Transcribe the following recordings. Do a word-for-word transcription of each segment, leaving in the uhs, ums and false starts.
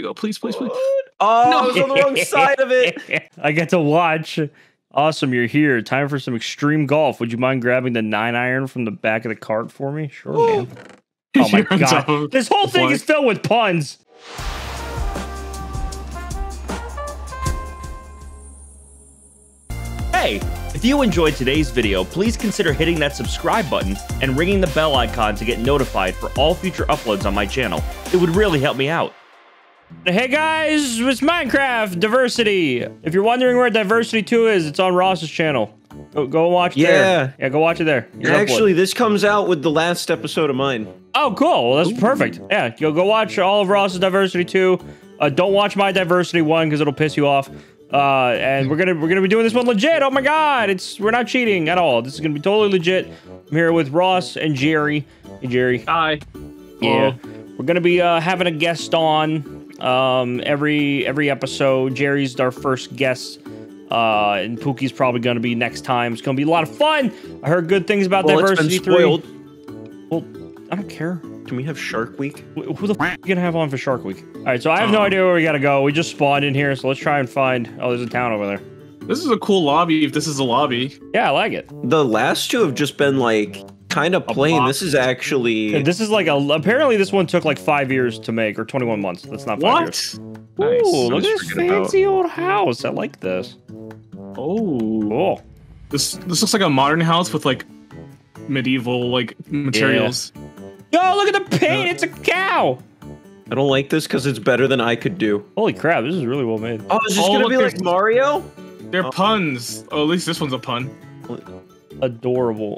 go. Please, please, please. Oh, No. I was on the wrong side of it. I get to watch. Awesome, you're here. Time for some extreme golf. Would you mind grabbing the nine iron from the back of the cart for me? Sure, man. Oh my You're on top god. of This whole the thing flag. is filled with puns. Hey, if you enjoyed today's video, please consider hitting that subscribe button and ringing the bell icon to get notified for all future uploads on my channel. It would really help me out. Hey guys, it's Minecraft Diversity. If you're wondering where Diversity two is, it's on Ross's channel. Go, go watch Yeah. there. Yeah, go watch it there. He's Actually, uploaded. this comes out with the last episode of mine. Oh, cool. Well, that's perfect. Yeah, go go watch all of Ross's Diversity two. Uh, don't watch my Diversity one because it'll piss you off. Uh, and we're gonna we're gonna be doing this one legit. Oh my god, it's we're not cheating at all. This is gonna be totally legit. I'm here with Ross and Jerry. Hey Jerry. Hi. Yeah, Hello. we're gonna be uh, having a guest on um, every every episode. Jerry's our first guest. Uh, and Pookie's probably gonna be next time. It's gonna be a lot of fun. I heard good things about Well, it's been Diversity spoiled. three. Well, I don't care. Can we have Shark Week? Wh- Who the f are you gonna have on for Shark Week? All right, so I have no idea where we gotta go. We just spawned in here, so let's try and find. Oh, there's a town over there. This is a cool lobby. If this is a lobby, Yeah, I like it. The last two have just been like kind of plain. box. This is actually. And this is like a. Apparently, this one took like five years to make, or twenty-one months. That's not five years. what? Ooh, Nice. look I at was this forgetting about- fancy old house. I like this. Oh, Cool. this this looks like a modern house with like medieval like materials. Yo, look at the paint. It's a cow. I don't like this because it's better than I could do. Holy crap! This is really well made. Oh, is this Oh, gonna look, be like there's- Mario? They're Oh. puns. Oh, at least this one's a pun. Adorable.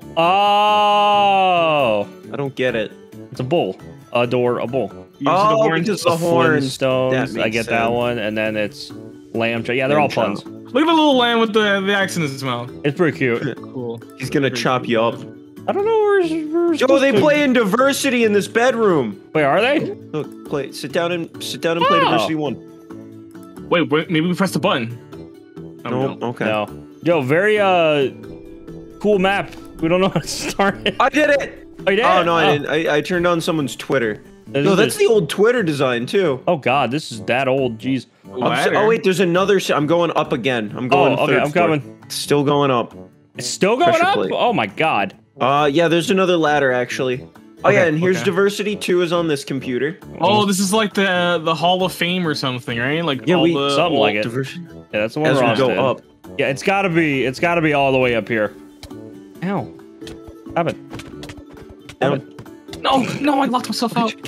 Oh, I don't get it. it's a bull. Adorable. You see Oh, the horns? because the horns. That Flintstones. I makes get that sense. one, and then it's lamb chop. Yeah, they're all Lamb puns. chop. Look at the little lamb with the the axe in his mouth. It's pretty cute. Cool. He's gonna chop you up. I don't know where's. where's Yo, they play in Diversity in this bedroom. Wait, are they? Look, play. Sit down and sit down and play Oh. Diversity one. Wait, wait, maybe we pressed the button. Oh, No, no. okay. No. Yo, very uh, cool map. We don't know how to start it. I did it. Oh, you did? Oh no, I didn't. I, I turned on someone's Twitter. This No, is that's the- the old Twitter design too. Oh god, this is that old. Jeez. I'm so- Ladder. oh wait, there's another. s- I'm going up again. I'm Oh, going. okay, third I'm floor. coming. Still going up. It's still going Pressure up. plate. Oh my god. Uh, yeah, there's another ladder actually. Oh Okay, yeah, and here's okay. Diversity two is on this computer. Oh, this is like the the Hall of Fame or something, right? Like Yeah, all we- the something like it. Diversity. Yeah, that's the one As we Ross go did. up. Yeah, it's gotta be. It's gotta be all the way up here. Ow. Stop it. Down. No, no, I locked myself out.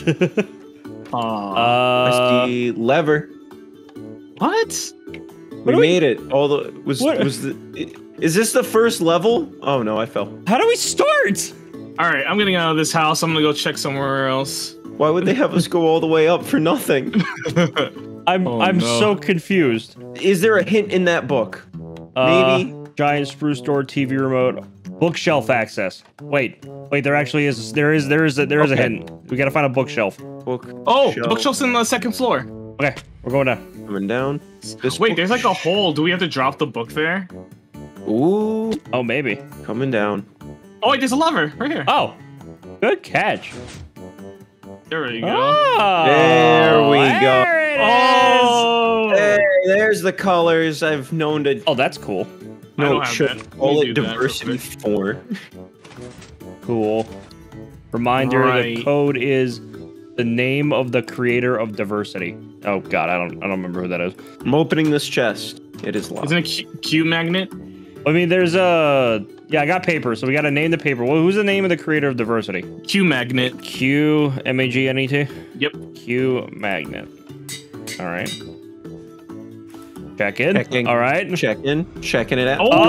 Aw. Press Uh, the lever. What? We do we- made it. All the was What- was the. Is this the first level? Oh no, I fell. how do we start? All right, I'm getting out of this house. I'm gonna go check somewhere else. Why would they have us go all the way up for nothing? I'm Oh, I'm no. so confused. Is there a hint in that book? Maybe. Uh, giant spruce door, T V remote, bookshelf access. Wait, wait. There actually is. There is. There is. A, there is Okay. a hint. We gotta find a bookshelf. Book. Oh, the shelf. bookshelf's in the second floor. Okay, we're going down. Coming down. This Wait, book- there's like a hole. Do we have to drop the book there? Ooh, Oh, maybe. coming down. Oh, wait, there's a lever right here. Oh, good catch. There you go. Oh, There we go. there it is. Oh, Hey, there's the colors I've known to. Oh, that's cool. I No, don't have should that. Let call me it do that real Diversity quick. four. Cool. Reminder: the Right. code is the name of the creator of Diversity. Oh God, I don't. I don't remember who that is. I'm opening this chest. It is locked. Isn't it Q, Q magnet? I mean, there's a. Yeah, I got paper, so we got to name the paper. Well, who's the name of the creator of Diversity? Q magnet. Q M A G N E T. Yep. Q magnet. All right. Check in. Checking. All right. Checking, checking it out. Oh,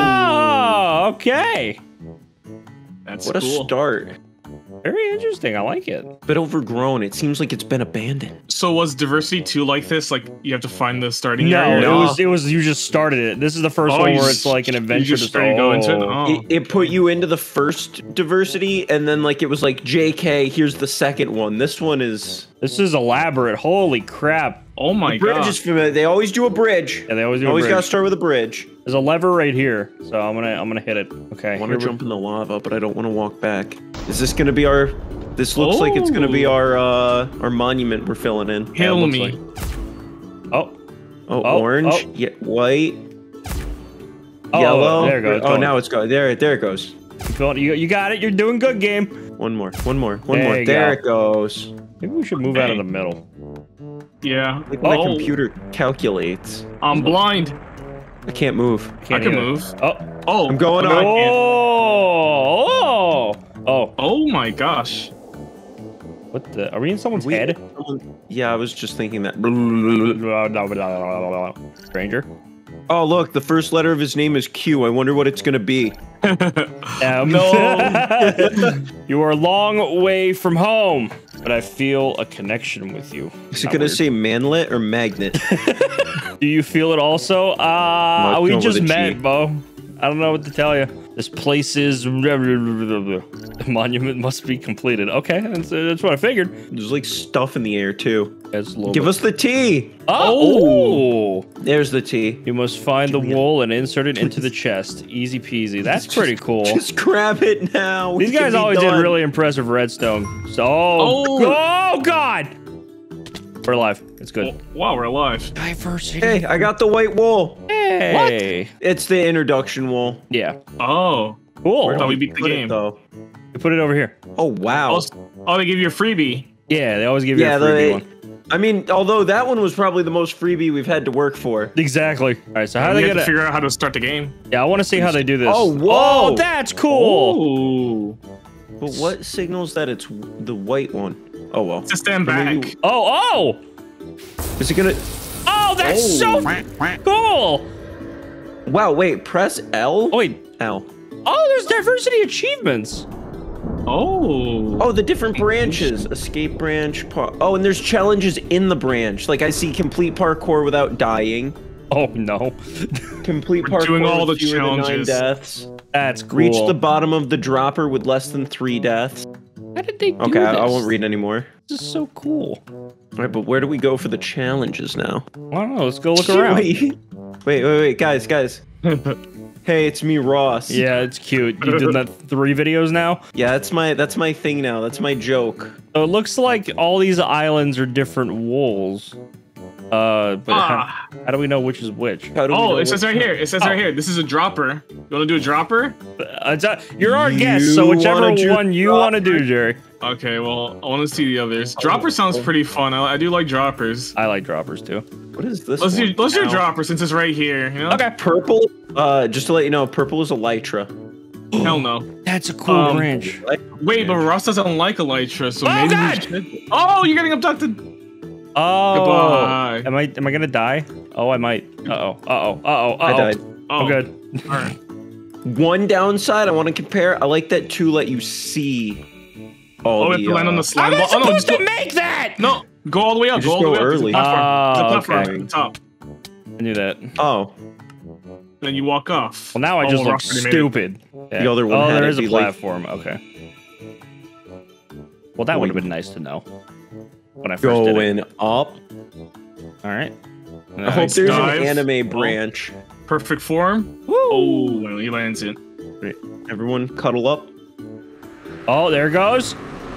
Oh, okay. that's What a cool. start. Very interesting. I like it. Bit overgrown. It seems like it's been abandoned. So was Diversity two like this? Like you have to find the starting No, area? it No. was. It was. You just started it. This is the first Oh, one you where just- it's like an you adventure. just to straight go into it? oh. Oh. It, it put you into the first Diversity, and then like it was like J K. Here's the second one. This one is This is elaborate. Holy crap. Oh my bridge god. is familiar. They always do a bridge. Yeah, they always do a Always bridge. gotta start with a bridge. There's a lever right here, so I'm gonna I'm gonna hit it. Okay. I want here to we- jump in the lava, but I don't want to walk back. Is this gonna be our This looks like it's gonna be Oh. our uh our monument we're filling in. Yeah, it Kill looks me. like- Oh, Oh, Oh, orange, oh. yeah, white, oh, yellow. there it goes. Oh, now it's going. There, there it goes. You, you got it. You're doing good, game. One more, one more, one There more. you There go. it goes. Maybe we should move out of the middle. Yeah. Like my Oh, computer calculates. I'm blind. I can't move. I Can't can either. move. Oh, Oh, I'm going okay, I on. can't. oh, oh, oh. Oh my gosh. What the? Are we in someone's We- head? Yeah, I was just thinking that. Stranger. Oh, look, the first letter of his name is Q. I wonder what it's gonna be. Um, No. You are a long way from home, but I feel a connection with you. Is it Not gonna weird. say manlet or magnet? Do you feel it also? Uh, No, we it's just going with a met, G. Bo. I don't know what to tell you. This place is... The monument must be completed. Okay, that's, uh, that's what I figured. There's like stuff in the air too. That's a little Give bit- us the T. Oh! There's the T. You must find the me a- wool and insert it into the chest. Easy peasy. That's pretty cool. Just grab it now. We These can guys be always done. did really impressive redstone. So, oh, Oh. oh God! We're alive. It's good. Wow, we're alive. Diversity. Hey, I got the white wool. Hey. It's the introduction wool. Yeah. Oh. Cool. Where do thought we we beat the put it, game. though? We put it over here. Oh wow. Oh, oh, they give you a freebie. Yeah, they always give you Yeah, a freebie they- one. I mean, although that one was probably the most freebie we've had to work for. Exactly. All right, so how do we they have get to it? figure out how to start the game. Yeah, I want to see how they do this. Oh, whoa. Oh, that's cool. Ooh. But what signals that it's the white one? Oh well. Just stand Or maybe- back. Oh, oh. Is it gonna? Oh, that's Oh. so cool. Wow. Wait. Press L. Oh, wait. L. Oh, there's diversity achievements. Oh. Oh, the different branches. Escape branch. Par oh, and there's challenges in the branch. Like I see complete parkour without dying. Oh, no. Complete We're parkour doing all with the fewer than nine challenges. deaths. That's cool. Reach the bottom of the dropper with less than three deaths. How did they do Okay, I, I this? won't read anymore. This is so cool. All right, but where do we go for the challenges now? I don't know. Let's go look around. Wait, wait, wait, wait, guys, guys. Hey, it's me, Ross. Yeah, it's cute. You did that three videos now? Yeah, that's my that's my thing now. That's my joke. So it looks like all these islands are different wools. Uh, but Ah. how, how do we know which is which? How do we Oh, know it says what- right here. It says Oh. right here. This is a dropper. You want to do a dropper? Uh, it's a- you're our You guest, so whichever wanna do one you want to do, Jerry. Okay, well, I want to see the others. Dropper sounds pretty fun. I, I do like droppers. I like droppers too. What is this? Let's do one? let's do Ow. dropper since it's right here. You know? Okay. Purple. Uh, just to let you know, purple is elytra. Hell no. That's a cool Um, branch. Wait, but Ross doesn't like Elytra, so Oh, maybe God! we should. Oh, you're getting abducted. Oh, Goodbye. am I am I gonna die? Oh, I might. Uh oh. Uh oh. Uh oh. I died. Oh, I'm good. All right. One downside I want to compare. I like that two let you see. All Oh, we the, have to land on uh, the slime I'm not ball. Oh, no, supposed just to go, make that. no, go all the way up. You Go just all the go way up. early. To the platform. Oh, the platform okay. at the top. I knew that. Oh, Then you walk off. Well, now I Oh, just look Ross already made it. stupid. Yeah. The other one Oh, had there it is a be like- platform. Okay. Well, that would have been nice to know when I first did it. going up. All right. I hope Nice there's dive. an anime Oh. branch. Perfect form. Oh, well, he lands in. Everyone cuddle up. Oh, there it goes.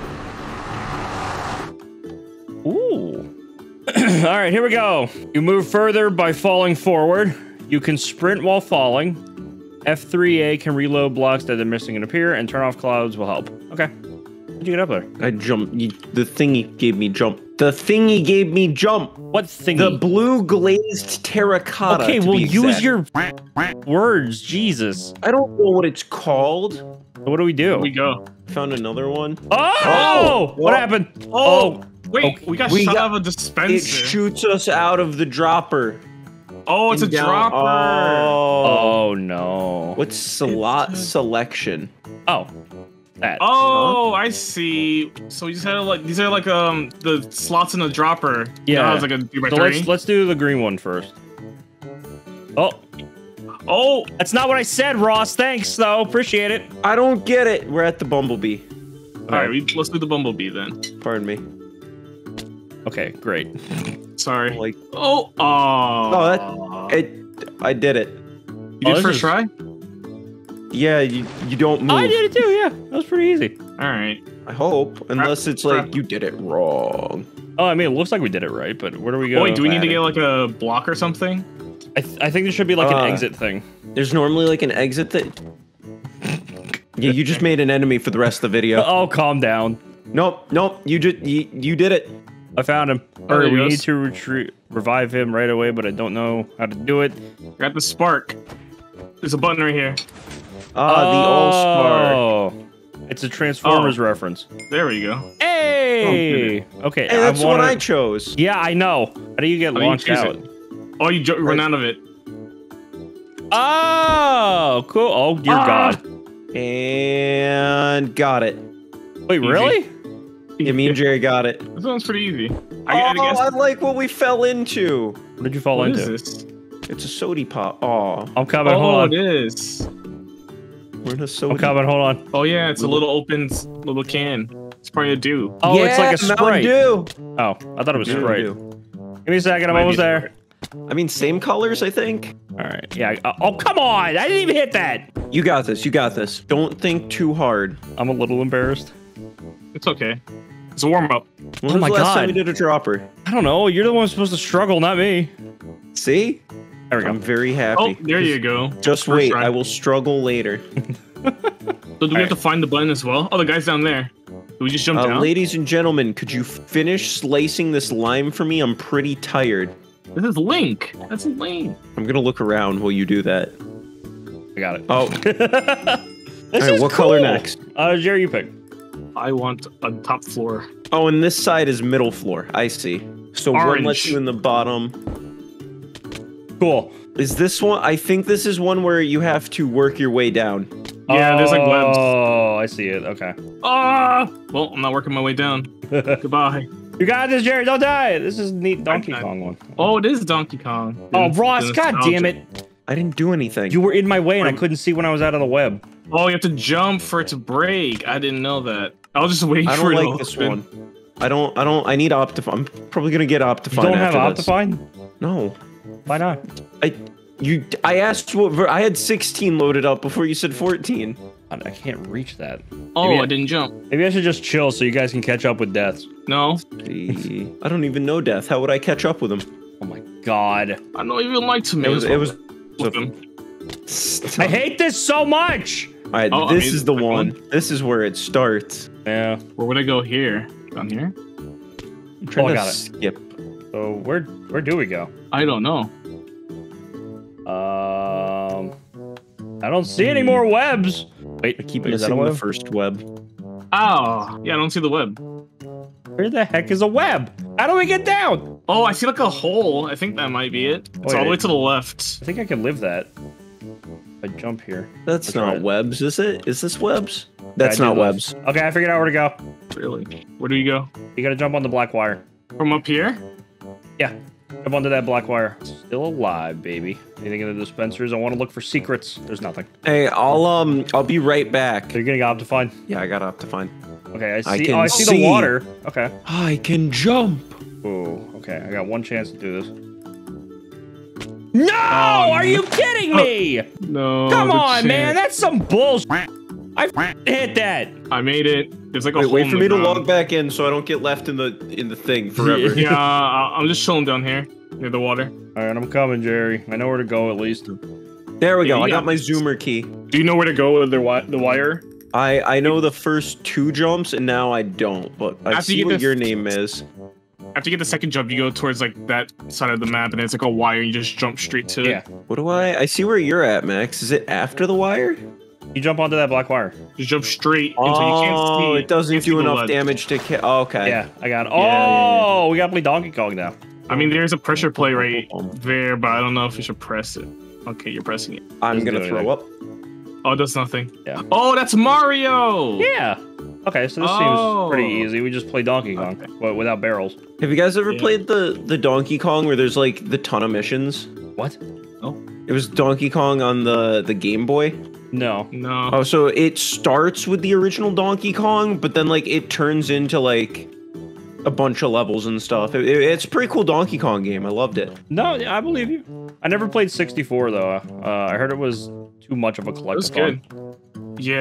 Ooh. All right, here we go. You move further by falling forward. You can sprint while falling. F three A can reload blocks that are missing and appear, and turn off clouds will help. Okay. How'd you get up there? I jumped. You, the thingy gave me jump. The thingy gave me jump. What thingy? The blue glazed terracotta. okay, to well, be use exact. your words. Jesus. I don't know what it's called. What do we do? Here we go. Found another one. Oh! Oh! What Whoa. happened? Oh, wait, okay. we got We shot got- out of a It dispenser. shoots us out of the dropper. Oh, it's a And down- dropper. Oh. Oh, no. What's slot selection? Oh. That. Oh, I see. So we just had like these are like um the slots in the dropper. You know Yeah. how it's like a three by So three. let's let's do the green one first. Oh, Oh, that's not what I said, Ross. Thanks, though. Appreciate it. I don't get it. We're at the bumblebee. all right. We, let's do the bumblebee then. Pardon me. Okay, great. Sorry. Like, Oh, oh. Oh, that- it. I did it. You Oh, did this first is- try. Yeah, you you don't move. I did it too. Yeah, that was pretty easy. All right. I hope, unless it's like you did it wrong. Oh, I mean, it looks like we did it right, but where do we go? Oh, wait, do we need to get like a block or something? I, th I think there should be like Uh, an exit thing. There's normally like an exit that. Yeah, you just made an enemy for the rest of the video. Oh, calm down. Nope, nope. You just you, you did it. I found him. Oh, there Or he we goes. need to retreat, revive him right away, but I don't know how to do it. Got the spark. There's a button right here. Ah, the all spark. Oh, it's a Transformers Oh. reference. There we go. Hey. Okay. Hey, that's I what wanna... I chose. Yeah, I know. How do you get How do you launched choose out? it? Oh, you jo- run out of it. Oh, cool. Oh, dear Ah. God. And got it. Wait, Easy. really? Yeah, me and Jerry got it. This one's pretty easy. I, I, I oh, guess. I like what we fell into. What did you fall What into? is this? It's a sody pop. Aw, I'm coming. Oh, Hold it on. is. we're in a sody. I'm coming. Hold on. Oh yeah, it's a little open s- little can. It's probably a dew. Oh, yeah, it's like a Mountain Sprite. Dew. Oh, I thought it was Mountain Sprite. Dew. Give me a second. I'm Might almost be there. I mean, same colors, I think. All right. Yeah. I- oh, come on. I didn't even hit that. You got this. You got this. Don't think too hard. I'm a little embarrassed. It's okay. It's a warm up. When Oh was my the last time God. we did a dropper? I don't know. You're the one supposed to struggle, not me. See? There we I'm go. very happy. Oh, there you go. Just First wait. try. I will struggle later. So do we have to find the button as well? Oh, the guy's down there. Do we just jump Uh, down? ladies and gentlemen, could you finish slicing this lime for me? I'm pretty tired. This is Link. That's Link. I'm gonna look around while you do that. I got it. Oh, this Alright, is what color cool. next? Uh, Jerry, you pick. I want a top floor. oh, and this side is middle floor. I see. So one Orange. lets you in the bottom. Cool. Is this one? I think this is one where you have to work your way down. Yeah, there's like webs. Oh, I see it. Okay. Ah! Well, I'm not working my way down. Goodbye. You got this, Jerry. Don't die. This is a neat Donkey Okay. Kong one. Oh, it is Donkey Kong. Oh, The- Ross, the god nostalgia. damn it. I didn't do anything. You were in my way and I couldn't see when I was out of the web. Oh, you have to jump for it to break. I didn't know that. I was just waiting I for don't it like to this open. one. I don't. I don't. I need Optifine. I'm probably gonna get Optifine. You don't have after this. Optifine? No. Why not? I. You. I asked what. ver- I had sixteen loaded up before you said fourteen. I I can't reach that. Oh, Maybe I- I didn't jump. Maybe I should just chill so you guys can catch up with deaths. No, Gee, I don't even know Death. How would I catch up with him? Oh my god. I don't even like It tomatoes. was. It was. with them. I hate this so much! All right. Oh, I this mean, is the quick one. one. This is where it starts. Yeah. Where would I go here? Down here? I'm trying Oh, I to got it. skip. So where where do we go? I don't know. Um I don't see any more webs. Wait, I keep wait, is that a missing the web? first web. Oh, yeah, I don't see the web. Where the heck is a web? How do we get down? Oh, I see like a hole. I think that might be it. It's Wait. all the way to the left. I think I can live that. I jump here. That's That's not right. webs, is it? Is this webs? Yeah, That's I not did webs. those. Okay, I figured out where to go. Really? Where do you go? You gotta jump on the black wire. From up here? Yeah. Jump onto that black wire. Still alive, baby. Anything in the dispensers? I want to look for secrets. There's nothing. Hey, I'll um, I'll be right back. So you're getting Optifine. Yeah, I got Optifine. Okay, I I see. can oh, I see, see. the water. Okay. I can jump. Oh, okay. I got one chance to do this. No! Oh, Are no. you kidding me? No. Come good on, shit. man. That's some bullshit. I hit that. I made it. There's like a Wait, hole wait in for the me to ground. log back in so I don't get left in the in the thing forever. Yeah, I- I'm just chilling down here near the water. All right, I'm coming, Jerry. I know where to go at least. There we go. Yeah, I you got got my this. zoomer key. Do you know where to go with the wi- the wire? I I know the first two jumps and now I don't, but I After see you get what the- your name is. After you get the second jump, you go towards like that side of the map, and it's like a wire. And you just jump straight to Yeah. it. What do I? I see where you're at, Max. Is it after the wire? You jump onto that black wire. Just jump straight until you can't see. Oh, it doesn't can't see do the enough ledge. damage to kill. Oh, okay. Yeah, I got it. Yeah, yeah, Oh, we gotta play Donkey Kong now. I mean, there's a pressure plate right Um, there, but I don't know if you should press it. Okay, you're pressing it. I'm Doesn't gonna do throw anything. up. Oh, it does nothing. Yeah. Oh, that's Mario. Yeah. Okay, so this Oh. seems pretty easy. We just play Donkey Kong, Okay. but without barrels. Have you guys ever Yeah. played the the Donkey Kong where there's like the ton of missions? What? It was Donkey Kong on the the Game Boy. No. No. Oh, so it starts with the original Donkey Kong, but then like it turns into like a bunch of levels and stuff. It, it- it's a pretty cool Donkey Kong game. I loved it. No, I believe you. I never played sixty-four though. Uh, I heard it was too much of a It was collectible. good. Yeah.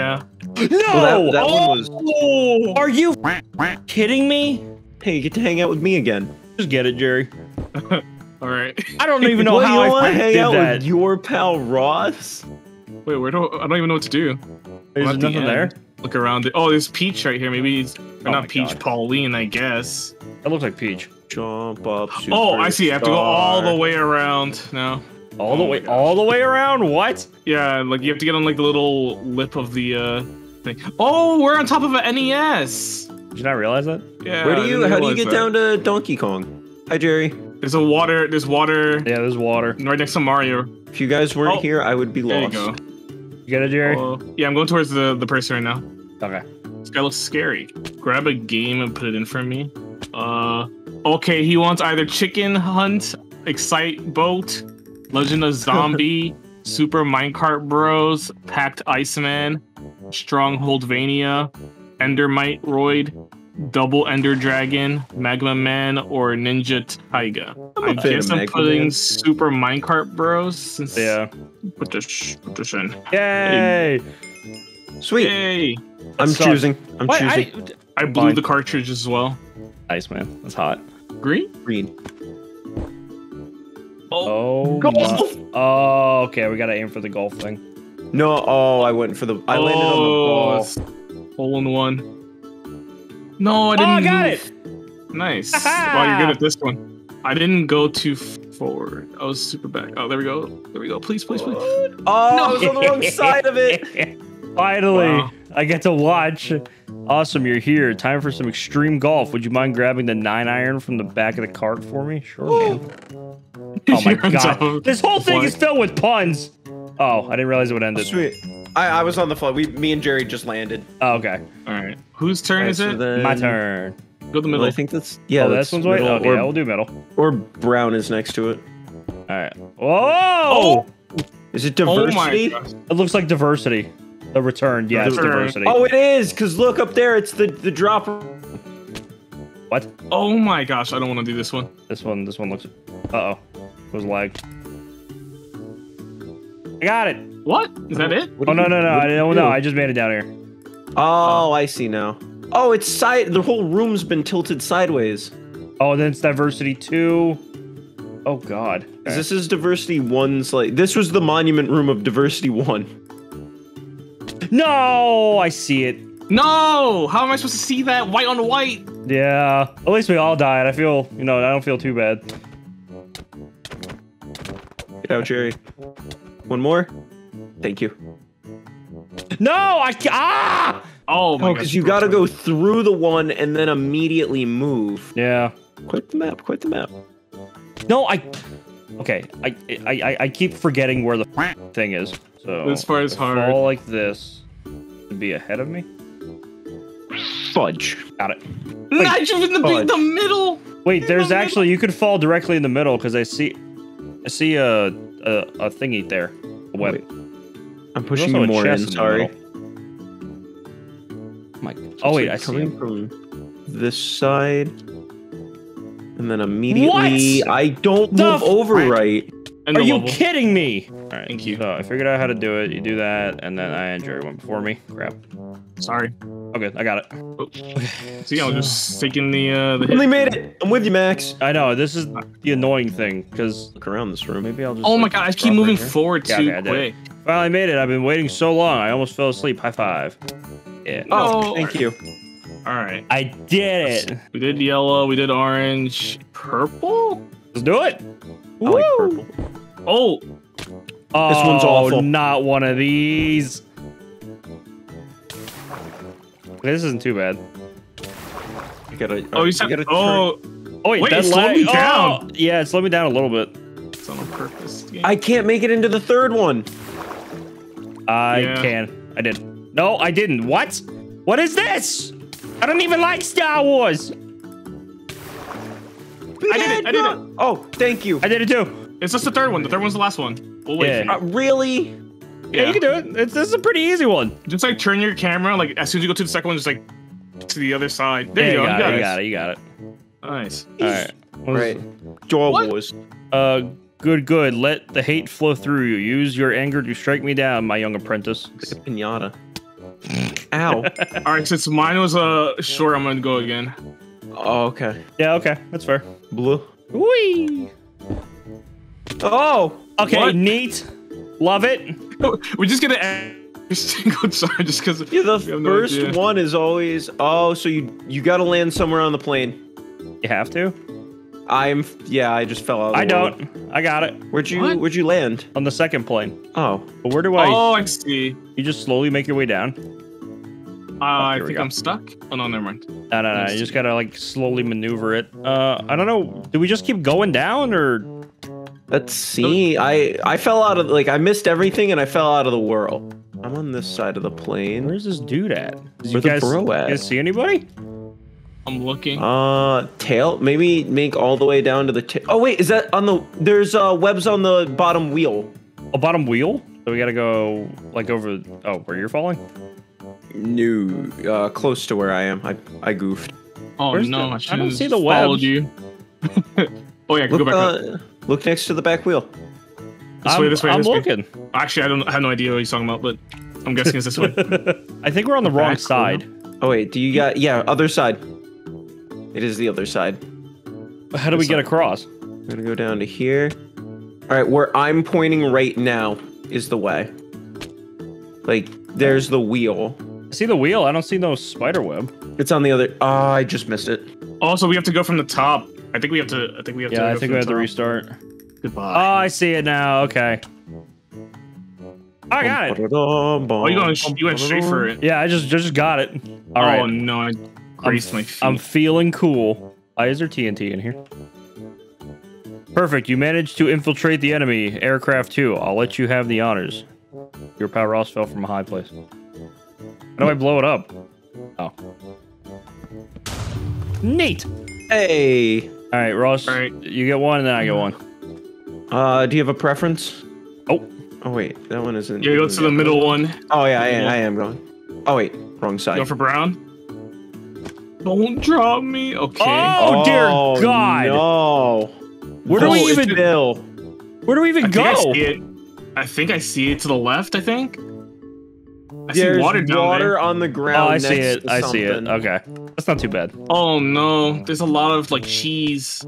No! that, that oh, one was. Are you kidding me? Hey, you get to hang out with me again. Just get it, Jerry. All right. I don't even know Well, how you I wanna hang did out that. with your pal Ross? Wait, where do I don't even know what to do. There's I'm at the nothing there. end. Look around. It. Oh, there's Peach right here. Maybe it's or Oh not my Peach, God. Pauline, I guess. That looks like Peach. Jump up. Oh, I see. I have to go all the superstar. way around now. All the Oh my way, gosh. all the way around. What? Yeah, like you have to get on like the little lip of the uh thing. Oh, we're on top of an N E S. Did you not realize that? Yeah. Where do I you? didn't How do you realize get that. down to Donkey Kong? Hi, Jerry. There's a water. There's water Yeah, there's water. right next to Mario. If you guys weren't Oh, here, I would be There you lost. go. You get it, Jerry? Oh, yeah, I'm going towards the the person right now. Okay. This guy looks scary. Grab a game and put it in for me. Uh, okay, he wants either Chicken Hunt, Excite Boat, Legend of Zombie, Super Minecart Bros, Packed Iceman, Strongholdvania, Endermite Roid, Double Ender Dragon, Magma Man, or Ninja Taiga. I'm I a fan guess of I'm Magma putting Man. Super Minecart Bros. Since Yeah. Put this, put this in. Yay! Sweet. Yay! I'm sucks. choosing. I'm What? choosing I, I blew Fine. the cartridge as well. nice, man. That's hot. Green? green. Oh. Golf! my- Oh, okay. We gotta aim for the golf thing. No. Oh, I went for the. I landed on the ball. it's hole in one. No, I didn't. Oh, I got move. it. Nice. Ha-ha! Wow, you're good at this one. I didn't go too forward. I was super back. Oh, there we go. There we go. Please, please, please. Oh, I was on the wrong side of it. Finally, Wow. I get to watch. Awesome, you're here. Time for some extreme golf. Would you mind grabbing the nine iron from the back of the cart for me? Sure, man. Oh my You're on top god. of This whole thing the is filled with puns. Oh, I didn't realize it would end it. Sweet. I, I was on the fly. We, me and Jerry just landed. Oh, okay. All right. Whose turn Alright, is so it? then- My turn. Go to the Well, middle. I think that's yeah. oh, that's this one's white? middle, Okay, or, I will do middle. or brown is next to it. Alright. Whoa! Is it oh diversity? my gosh. It looks like diversity. The return. Yeah, it's Return. diversity. Oh, it is. Cause look up there. It's the the dropper. What? Oh my gosh. I don't want to do this one. This one, this one looks. Uh oh. It was lagged. I got it. What? Is that it? What Oh, do no, you- no, no. what I do you don't do? know. I just made it down here. Oh, I see now. Oh, it's side. The whole room's been tilted sideways. Oh, then it's diversity two. Oh, God. 'Cause This is diversity one's like. This was the monument room of diversity one. No, I see it. No! How am I supposed to see that white on white? Yeah. At least we all died. I feel, you know, I don't feel too bad. Get out, Jerry. One more. Thank you. No, I ca- ah. Oh my Oh, gosh. because you got to go through the one and then immediately move. Yeah. Quite the map. Quite the map. No, I. Okay, I I I, I keep forgetting where the thing is. So This part is I hard. Fall like this. To be ahead of me. Fudge. Got it. Not you in the, Fudge. the middle. Wait, In there's the actually you could fall directly in the middle because I see, I see a a, a thingy there, a web. Wait, I'm There's pushing also you a more chest in. the Sorry. middle. Oh my. Oh wait, I see. coming him. from this side, and then immediately What? I don't The move over right. End Are the you level. kidding me? All right, Thank you. So I figured out how to do it. You do that, and then I and Jerry went before me. Crap. Sorry. Okay, I got it. Oh. See, I was just taking the uh the Only hit. made it. I'm with you, Max. I know this is the annoying thing because Look around this room. maybe I'll just. Oh my like, god, I drop keep right moving here. forward Yeah, too okay, I did quick. Finally made it. I've been waiting so long. I almost fell asleep. High five. Yeah. Oh, No. thank you. Alright. I did it. We did yellow, we did orange. Purple? Let's do it. I like purple. Oh! Oh, This one's awful. Not one of these. Okay, this isn't too bad. You gotta. Oh, you you said. gotta Oh, Oh wait, Wait, that it slowed lag- me oh, down. yeah, it slowed me down a little bit. it's on purpose. turn. I can't make it into the third one. I Yeah. can. I did. No, I didn't. What? What is this? I don't even like Star Wars. I did it, I did it. Oh, thank you. I did it too. It's just the third one. The third one's the last one. We'll wait Yeah. for you. Uh, really? Yeah, you can do it. It's, this is a pretty easy one. Just like turn your camera, like as soon as you go to the second one, just like to the other side. There Yeah, you go. got, You got it, it. you got it. You got it. Nice. All right. What was- Right. Jaw What? Wars. Uh, good, good. Let the hate flow through you. Use your anger to strike me down, my young apprentice. It's a pinata. Ow. All right, since mine was uh short, I'm gonna go again. Oh, okay. Yeah, okay, that's fair. Blue. Whee! Oh. Okay, What? neat. Love it. We're just gonna end every single time just because. Yeah, the first one is always. Oh, so you you got to land somewhere on the plane. You have to? I'm. Yeah, I just fell out. Of the I world. don't. I got it. Where'd you What? Where'd you land? On the second plane. Oh. But where do I... Oh, I see. You just slowly make your way down? Uh, I here we think go. I'm stuck. Oh no, never mind. No, no, no. Let's You just see. gotta, like, slowly maneuver it. Uh, I don't know. Do we just keep going down, or... Let's see. I I fell out of like I missed everything and I fell out of the world. I'm on this side of the plane. Where's this dude at? Did you Where the guys, bro at? you guys see anybody? I'm looking. Uh, tail. Maybe make all the way down to the tail. Oh wait, is that on the? There's uh webs on the bottom wheel. A bottom wheel? So we gotta go, like, over... Oh, where you're falling? No, uh, close to where I am. I I goofed. oh where's no, the- I, I don't should've see the followed webs. you. Oh yeah, I can Look, go back up. uh, look next to the back wheel. This I'm, way, this way, I'm this way. looking. Actually, I don't I have no idea what he's talking about, but I'm guessing it's this way. I think we're on the wrong Back side. Oh wait, do you got? Yeah, other side. It is the other side. How do we This get side. across? I'm gonna go down to here. All right, where I'm pointing right now is the way. Like, there's the wheel. I see the wheel. I don't see no spider web. It's on the other. Oh, I just missed it. Also, we have to go from the top. I think we have to. I think we have to. Yeah, I go think from we have the to top. restart. Goodbye. Oh, I see it now. Okay. I got it. oh, you going? You went straight for it. Yeah, I just just got it. All oh right. no, I I'm, graced my feet. I'm feeling cool. Why is there T N T in here? Perfect. You managed to infiltrate the enemy aircraft too. I'll let you have the honors. Your power Ross fell from a high place. How do I blow it up? Oh. Neat. Hey. All right, Ross. All right. You get one, and then I get one. Uh, do you have a preference? Oh. Oh wait, that one isn't. Yeah, go to the middle one. Oh yeah, I, I am going. Oh wait, wrong side. Go for brown. Don't drop me. Okay. Oh, dear Oh, God. No. Where do we No, it's even- Bill. Where do we even I think I go? see it. I think I see it to the left. I think. I There's see water down water there. on the Oh, ground. I see next it. to I see it. something. Okay. That's not too bad. Oh no, there's a lot of like cheese.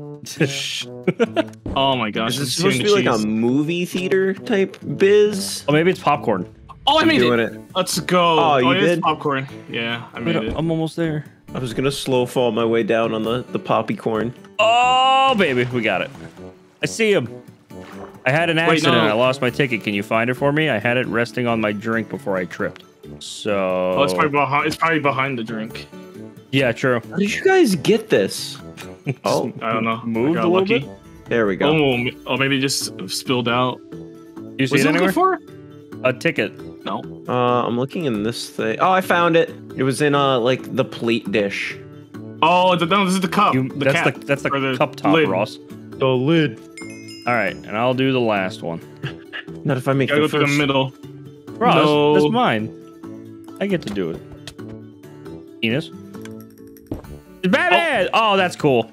Oh my gosh. Is I'm this supposed to be seeing like the a cheese. movie theater type biz? Oh, maybe it's popcorn. Oh, I I'm made doing it. it. Let's go. Oh, you it is did? popcorn. Yeah, I made Wait, it. I'm almost there. I was gonna slow fall my way down on the the poppy corn. Oh, baby, we got it. I see him. I had an Wait, accident. no. I lost my ticket. Can you find it for me? I had it resting on my drink before I tripped. So. Oh, it's probably behind. It's probably behind the drink. Yeah, true. How did you guys get this? Oh, I don't know. Moved I got a little lucky. bit? there we go. Oh, m- oh, maybe it just spilled out. You see Was it it looking anywhere? for? A ticket. No. Uh, I'm looking in this thing. Oh, I found it. It was in uh like the plate dish. Oh, the, no, this is the cup. You, the that's cap. the that's the, Or the cup top, lid. Ross. The lid. All right, and I'll do the last one. Not if I make Gotta the go through first. the middle. Ross, No. that's mine. I get to do it. Enos. It's Batman! Oh. that's cool.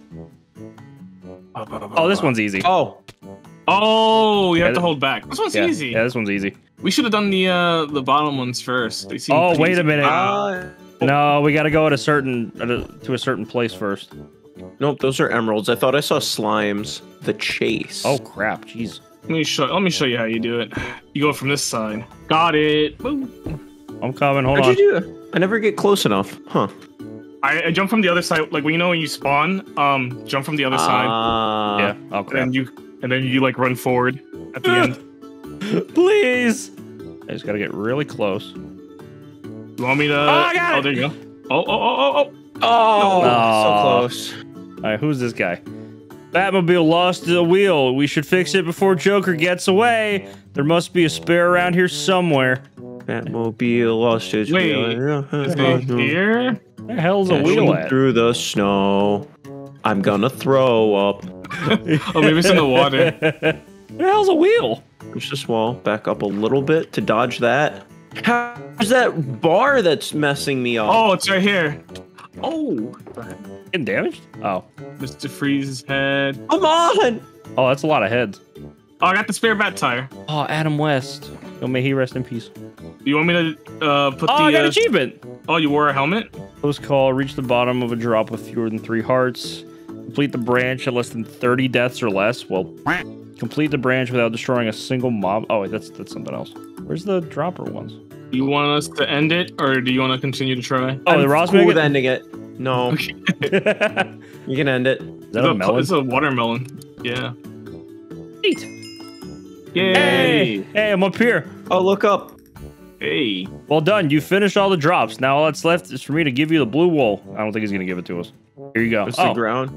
Oh, this one's easy. Oh, Oh, you Yeah, have to th- hold back. This one's yeah, easy. yeah, this one's easy. We should have done the uh the bottom ones first. They seem Oh, pretty wait a easy. minute. uh, No, we got to go at a certain at a, to a certain place first. nope. Those are emeralds. I thought I saw slimes. The chase. Oh crap! Jeez, Let me show. Let me show you how you do it. You go from this side. Got it. Boom. I'm coming. Hold how'd on. you do it? I never get close enough. Huh. I, I jump from the other side. Like when you know when you spawn, um, jump from the other side, Ah. Yeah. Oh and crap! then you and then you like run forward at the end. Please. I just got to get really close. You want me to? Oh, I got oh it. there you go. Oh, oh, oh, oh, oh. Oh, No. so close. All right, who's this guy? Batmobile lost the wheel. We should fix it before Joker gets away. There must be a spare around here somewhere. Batmobile lost its Wait, wheel. Is it here? Where the hell's a Dashing wheel at? through the snow. I'm gonna throw up. Oh, maybe it's in the water. Where the hell's a wheel? Push this wall back up a little bit to dodge that. How's that bar that's messing me up? Oh, it's right here. Oh, Getting damaged? Oh. Mister Freeze's head. Come on! Oh, that's a lot of heads. Oh, I got the spare bat tire. Oh, Adam West. Oh, may he rest in peace. You want me to uh, put Oh, the? I got uh, an achievement. Oh, you wore a helmet? Close call. Reach the bottom of a drop with fewer than three hearts. Complete the branch at less than thirty deaths or less. Well, complete the branch without destroying a single mob. Oh, wait, that's that's something else. Where's the dropper ones? Do you want us to end it, or do you want to continue to try? Oh, I'm the Ross cool with Megan? ending it. No, Is you can end it. that a it's, a, melon? it's a watermelon. Yeah. Neat. Yay! Hey, hey, I'm up here. Oh, look up. Hey. Well done. You finished all the drops. Now all that's left is for me to give you the blue wool. I don't think he's gonna give it to us. Here you go. It's Oh, the ground.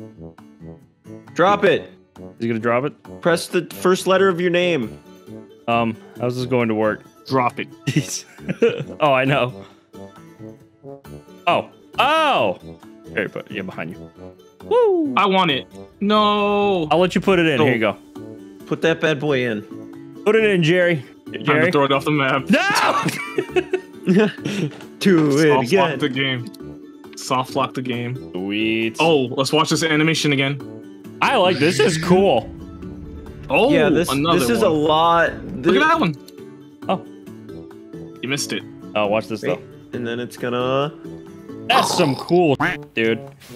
Drop it. is he gonna drop it? Press the first letter of your name. Um, how's this going to work? Drop it. Oh, I know. Oh, oh. Here, but yeah, behind you. Woo! I want it. No. I'll let you put it in. Oh. Here you go. Put that bad boy in. Put it in, Jerry. Time to Jerry. throw it off the map. No! Do it Soft lock the again. game. Soft lock the game. Sweet. Oh, let's watch this animation again. I like this. Is cool. Oh, Yeah, this another this is one. a lot. Look at that one. Oh. You missed it. Oh, watch this Wait, though. and then it's gonna. That's some cool, dude.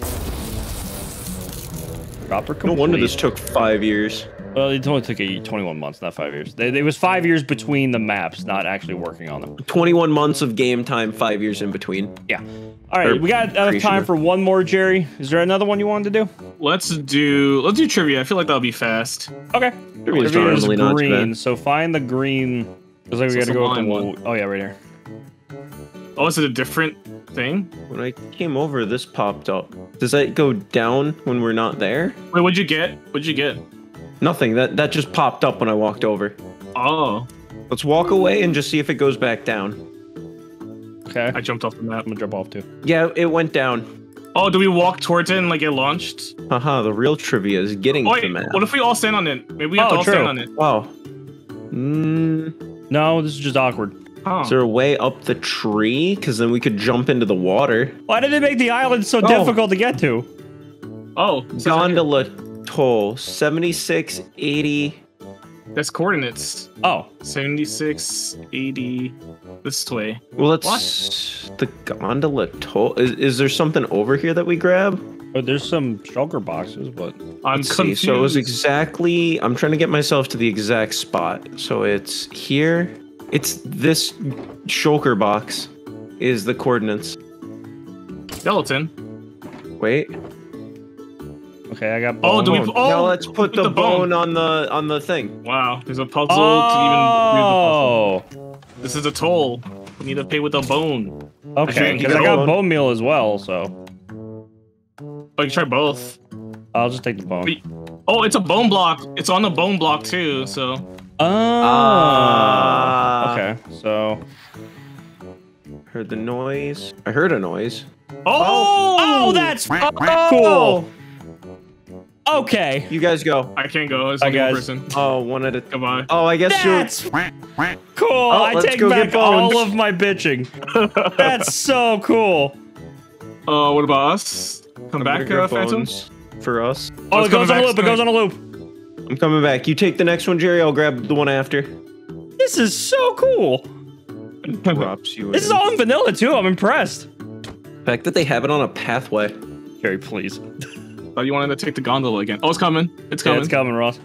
Dropper complete. No wonder this took five years. Well, it only took a twenty-one months, not five years. It was five years between the maps, not actually working on them. twenty-one months of game time, five years in between. Yeah. All right, Or we got enough creation time of- for one more, Jerry. Is there another one you wanted to do? Let's do let's do trivia. I feel like that'll be fast. Okay. Trivia's Trivia is normally not too green, bad. so find the green. Looks like we So gotta it's a go with the line wall. one. Oh yeah, right here. Oh, is it a different thing? When I came over, this popped up. Does that go down when we're not there? Wait, what'd you get? What'd you get? Nothing. That that just popped up when I walked over. Oh, Let's walk away and just see if it goes back down. Okay. I jumped off the map. I'm gonna jump off too. Yeah, it went down. Oh, do we walk towards it and like get launched? Haha, the real trivia is getting Oh, to the wait, map. what if we all stand on it? Maybe we have Oh, to all true. stand on it. Wow. Mm, No, this is just awkward. Huh. is there a way up the tree? Because then we could jump into the water. Why did they make the island so Oh. difficult to get to? Oh, it says right here. Gondola toll seventy-six eighty. That's coordinates. Oh, seventy-six, eighty, this way. Well, that's the gondola toll. Is, is there something over here that we grab? oh there's some shulker boxes, but I'm Let's see. confused. So it was exactly. I'm trying to get myself to the exact spot. So it's here. It's this shulker box. Is the coordinates? Skeleton. Wait. okay, I got. Oh, do we- bone. oh, now let's put put the, the bone. bone on the on the thing. Wow, there's a puzzle to even read the Oh, puzzle. This is a toll. We need to pay with a bone. okay. Actually, Because you I got got bone. bone meal as well, so Oh, you can try both. I'll just take the bone. Wait. Oh, it's a bone block. It's on the bone block too. So Oh. Ah. Okay, so. Heard the noise. I heard a noise. oh, Oh, that's cool. Okay. You guys go. I can't go. It's Bye, only one guys. person. Oh, one at a. Goodbye. Oh, I guess you're. That's cool. I let's take go get back all bones. of my bitching. That's so cool. Uh, what about us? Come back, Bigger uh, Phantom. bones for us. Oh, it's it goes coming on a back loop. It soon. goes on a loop. I'm coming back. You take the next one, Jerry. I'll grab the one after. This is so cool. Drops you. This is in. all in vanilla too. I'm impressed. The fact that they have it on a pathway. Jerry, please. Oh, you wanted to take the gondola again? Oh, it's coming. It's Yeah, coming. it's coming, Ross.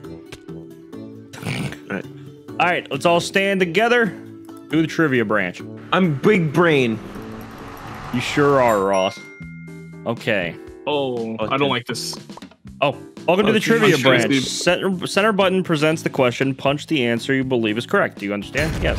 Alright. All right, let's all stand together. Do the trivia branch. I'm big brain. You sure are, Ross. Okay. Oh, I don't like this. Oh, welcome to Oh, the geez. trivia I'm sure it's branch. the- Center, center button presents the question. Punch the answer you believe is correct. Do you understand? Yes.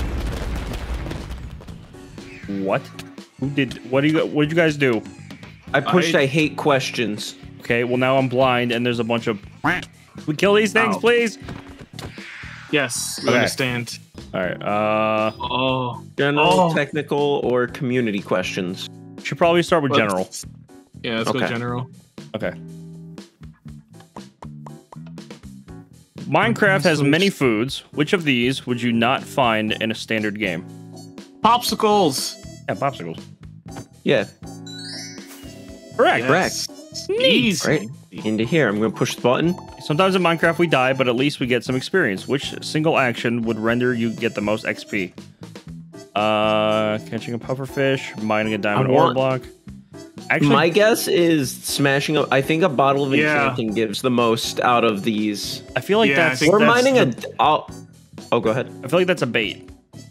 What? Who did? What do you? What did you guys do? I pushed. I, I- hate questions. Okay. Well, now I'm blind, and there's a bunch of. We kill these things, Ow. please. Yes, we Okay. understand. All right. Uh, Oh, General, Oh. technical, or community questions. should probably start with let's- general. Yeah, let's go Okay. general. Okay. Minecraft has many foods. Which of these would you not find in a standard game? Popsicles. Yeah, popsicles. Yeah. Correct. Correct. Easy. Right into here. I'm gonna push the button. Sometimes in Minecraft we die, but at least we get some experience. Which single action would render you get the most X P? Uh, catching a pufferfish, mining a diamond I ore want- block. Actually, My guess is smashing up. I think a bottle of Yeah. enchanting gives the most out of these. I feel like Yeah, I that's think We're that's mining the- a. I'll, oh, go ahead. I feel like that's a bait.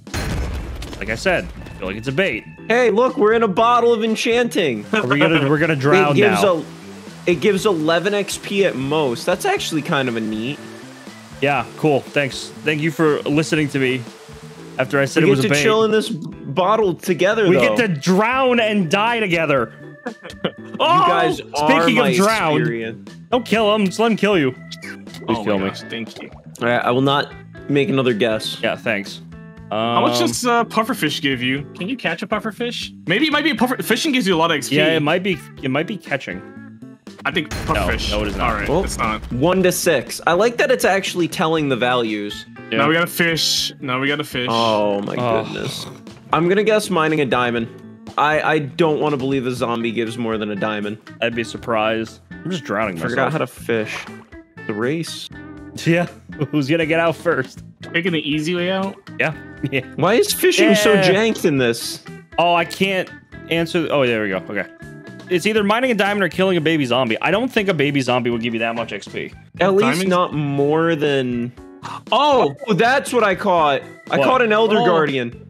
Like I said, I feel like it's a bait. Hey, look, we're in a bottle of enchanting. Are we gonna we're gonna drown it gives now? a. It gives eleven X P at most. That's actually kind of a neat. Yeah, cool. Thanks. Thank you for listening to me. After I said We it was get a to bait. chill in this bottle together. we though. get to drown and die together. Oh, You guys are speaking my of drowned, experience. don't kill him. Just let him kill you. Please Oh kill my me. gosh, thank you. All right, I will not make another guess. Yeah, thanks. Um, How much does uh, pufferfish give you? Can you catch a pufferfish? Maybe it might be a puffer. Fishing gives you a lot of X P. Yeah, it might be. It might be catching. I think pufferfish. no, it is not. All right, Oh. it's not. One to six. I like that it's actually telling the values. Yeah. Now we got a fish. Now we got a fish. Oh my Oh. goodness. I'm gonna guess mining a diamond. I I don't want to believe a zombie gives more than a diamond. I'd be surprised. I'm just drowning Figured out myself. how to fish. The race. Yeah, who's gonna get out first? Taking the easy way out. Yeah. Yeah. Why is fishing so Yeah. janked in this? Oh, I can't answer. Oh, there we go. Okay. It's either mining a diamond or killing a baby zombie. I don't think a baby zombie would give you that much X P. At least Diamonds? not more than. Oh, Oh, that's what I caught. I What? caught an Elder Oh. Guardian.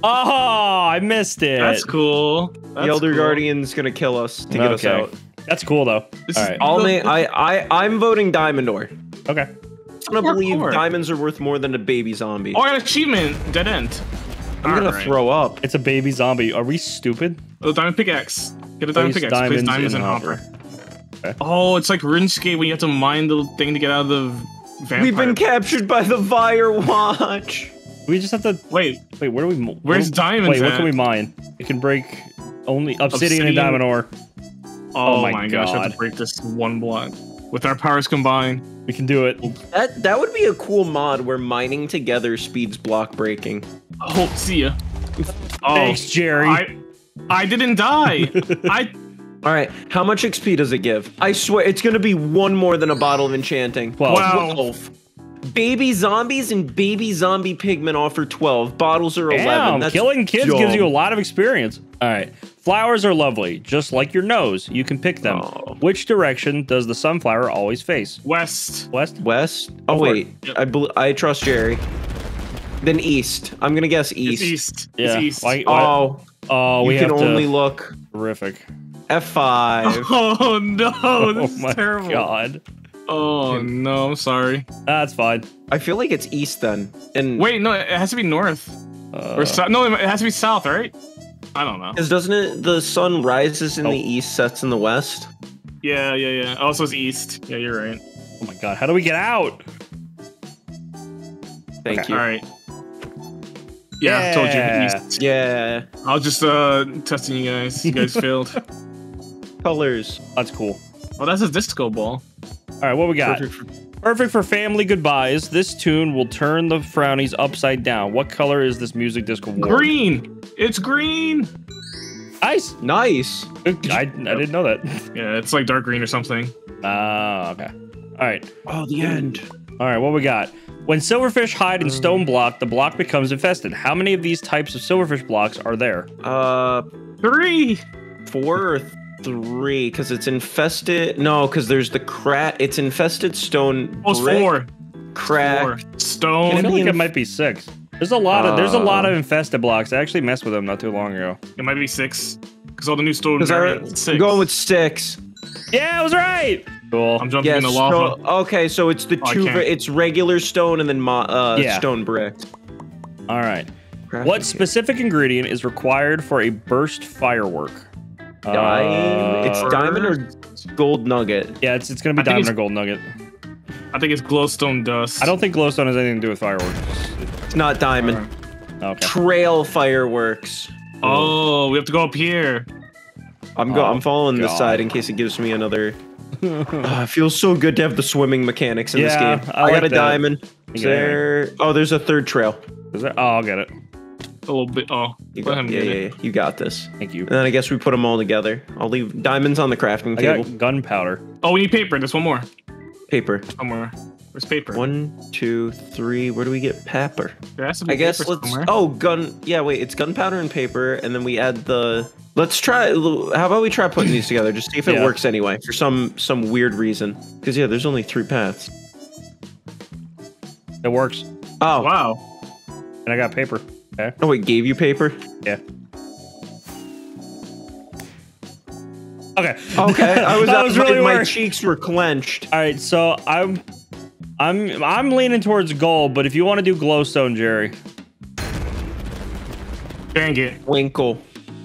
Oh, I missed it. that's cool. The That's Elder cool. Guardian's gonna kill us to get us Okay. out. That's cool though. This All is- right. I'll ma- I I I'm voting diamond ore. Okay. I'm gonna believe Hardcore. diamonds are worth more than a baby zombie. Oh, I got an achievement. Dead end. I'm gonna Alright. throw up. It's a baby zombie. Are we stupid? Oh, diamond pickaxe. Get a diamond Place pickaxe. Place diamonds diamonds in in hopper. Okay. Oh, it's like RuneScape when you have to mine the thing to get out of the vampire. We've been captured by the Fire Watch. We just have to Wait, wait. Where do we? mo- Where's where- diamonds Wait, what at? can we mine? It can break only obsidian, and Obsidian. diamond ore. oh, Oh my my, gosh, I have God. to break this one block. With our powers combined. We can do it. That that would be a cool mod where mining together speeds block breaking. Oh, see ya. Oh, Thanks, Jerry. I, I didn't die. I. All right, how much X P does it give? I swear it's gonna be one more than a bottle of enchanting. Twelve. Wow. twelve. Baby zombies and baby zombie pigmen offer twelve. Bottles are eleven. Damn, That's killing kids dumb. gives you a lot of experience. All right. Flowers are lovely, just like your nose. You can pick them. Oh. Which direction does the sunflower always face? West. West? West. Oh Go for wait, it. Yep. I bel I trust Jerry. Then east. I'm gonna guess east. It's east. Yeah. It's east. Why- why- Oh, oh, we you can have only to. look Terrific. F five. Oh no, Oh this my is terrible. god. Oh no, I'm sorry. That's fine. I feel like it's east then. And Wait, no, it has to be north. Uh, Or south. No, it has to be south, right? I don't know. because doesn't it the sun rises in Oh. the east, sets in the west? Yeah, yeah, yeah. Oh, so it's east. Yeah, you're right. oh my god. How do we get out? Thank Okay. you. All right. Yeah, I told Yeah. you east. Yeah. I was just uh testing you guys. You guys failed. Colors. That's cool. Oh, that's a disco ball. All right, what we got? Perfect for- Perfect for family goodbyes. This tune will turn the frownies upside down. What color is this music disco worn? Green. It's green. Nice. Nice. Good- I, I didn't know that. Yeah, it's like dark green or something. Ah, okay. All right. Oh, the end. All right, what we got? When silverfish hide in stone block, the block becomes infested. How many of these types of silverfish blocks are there? Uh, Three. four or three? Because it's infested. No, because there's the crack. It's infested stone. Oh, it's brick, four. Crack. Four. I Stone. feel Can like be it inf- might be six. There's a lot of there's a lot Uh, of infested blocks. I actually messed with them not too long ago. It might be six. Because all the new stone Because variants. I'm going with six. Yeah, I was right. Cool. I'm jumping Yes. in the lava. So, okay, so it's the Oh, I two. can't. It's regular stone and then mo- uh, Yeah. stone brick. All right. What specific ingredient is required for a burst firework? Diamond. It's Uh, diamond or gold nugget. Yeah, it's it's gonna be I think diamond it's- or gold nugget. I think it's glowstone dust. I don't think glowstone has anything to do with fireworks. It's not diamond. Okay. Trail fireworks. Oh, we have to go up here. I'm go. Oh, I'm following this God. side in case it gives me another. Ah, it feels so good to have the swimming mechanics in this Yeah, game. I I, like got a that. diamond. You Is got it. there? Oh, there's a third trail. Is there? Oh, I'll get it. little bit. Oh, You let got, him yeah, get yeah, it. yeah, you got this. Thank you. And then I guess we put them all together. I'll leave diamonds on the crafting I table. got gunpowder. Oh, we need paper. There's one more. Paper. One more. Where's paper? One, two, three. Where do we get pepper? There has to be I guess paper let's. somewhere. Oh, gun. Yeah, wait. It's gunpowder and paper, and then we add the. Let's try. How about we try putting these together? Just see if it Yeah. works anyway, for some some weird reason. Because yeah, there's only three paths. It works. Oh. Wow. And I got paper. Okay. Oh, it gave you paper. Yeah. Okay. Okay. I was. That I was was really my weird. cheeks were clenched. All right, so I'm, I'm, I'm leaning towards gold, but if you want to do glowstone, Jerry, Dang it. Winkle.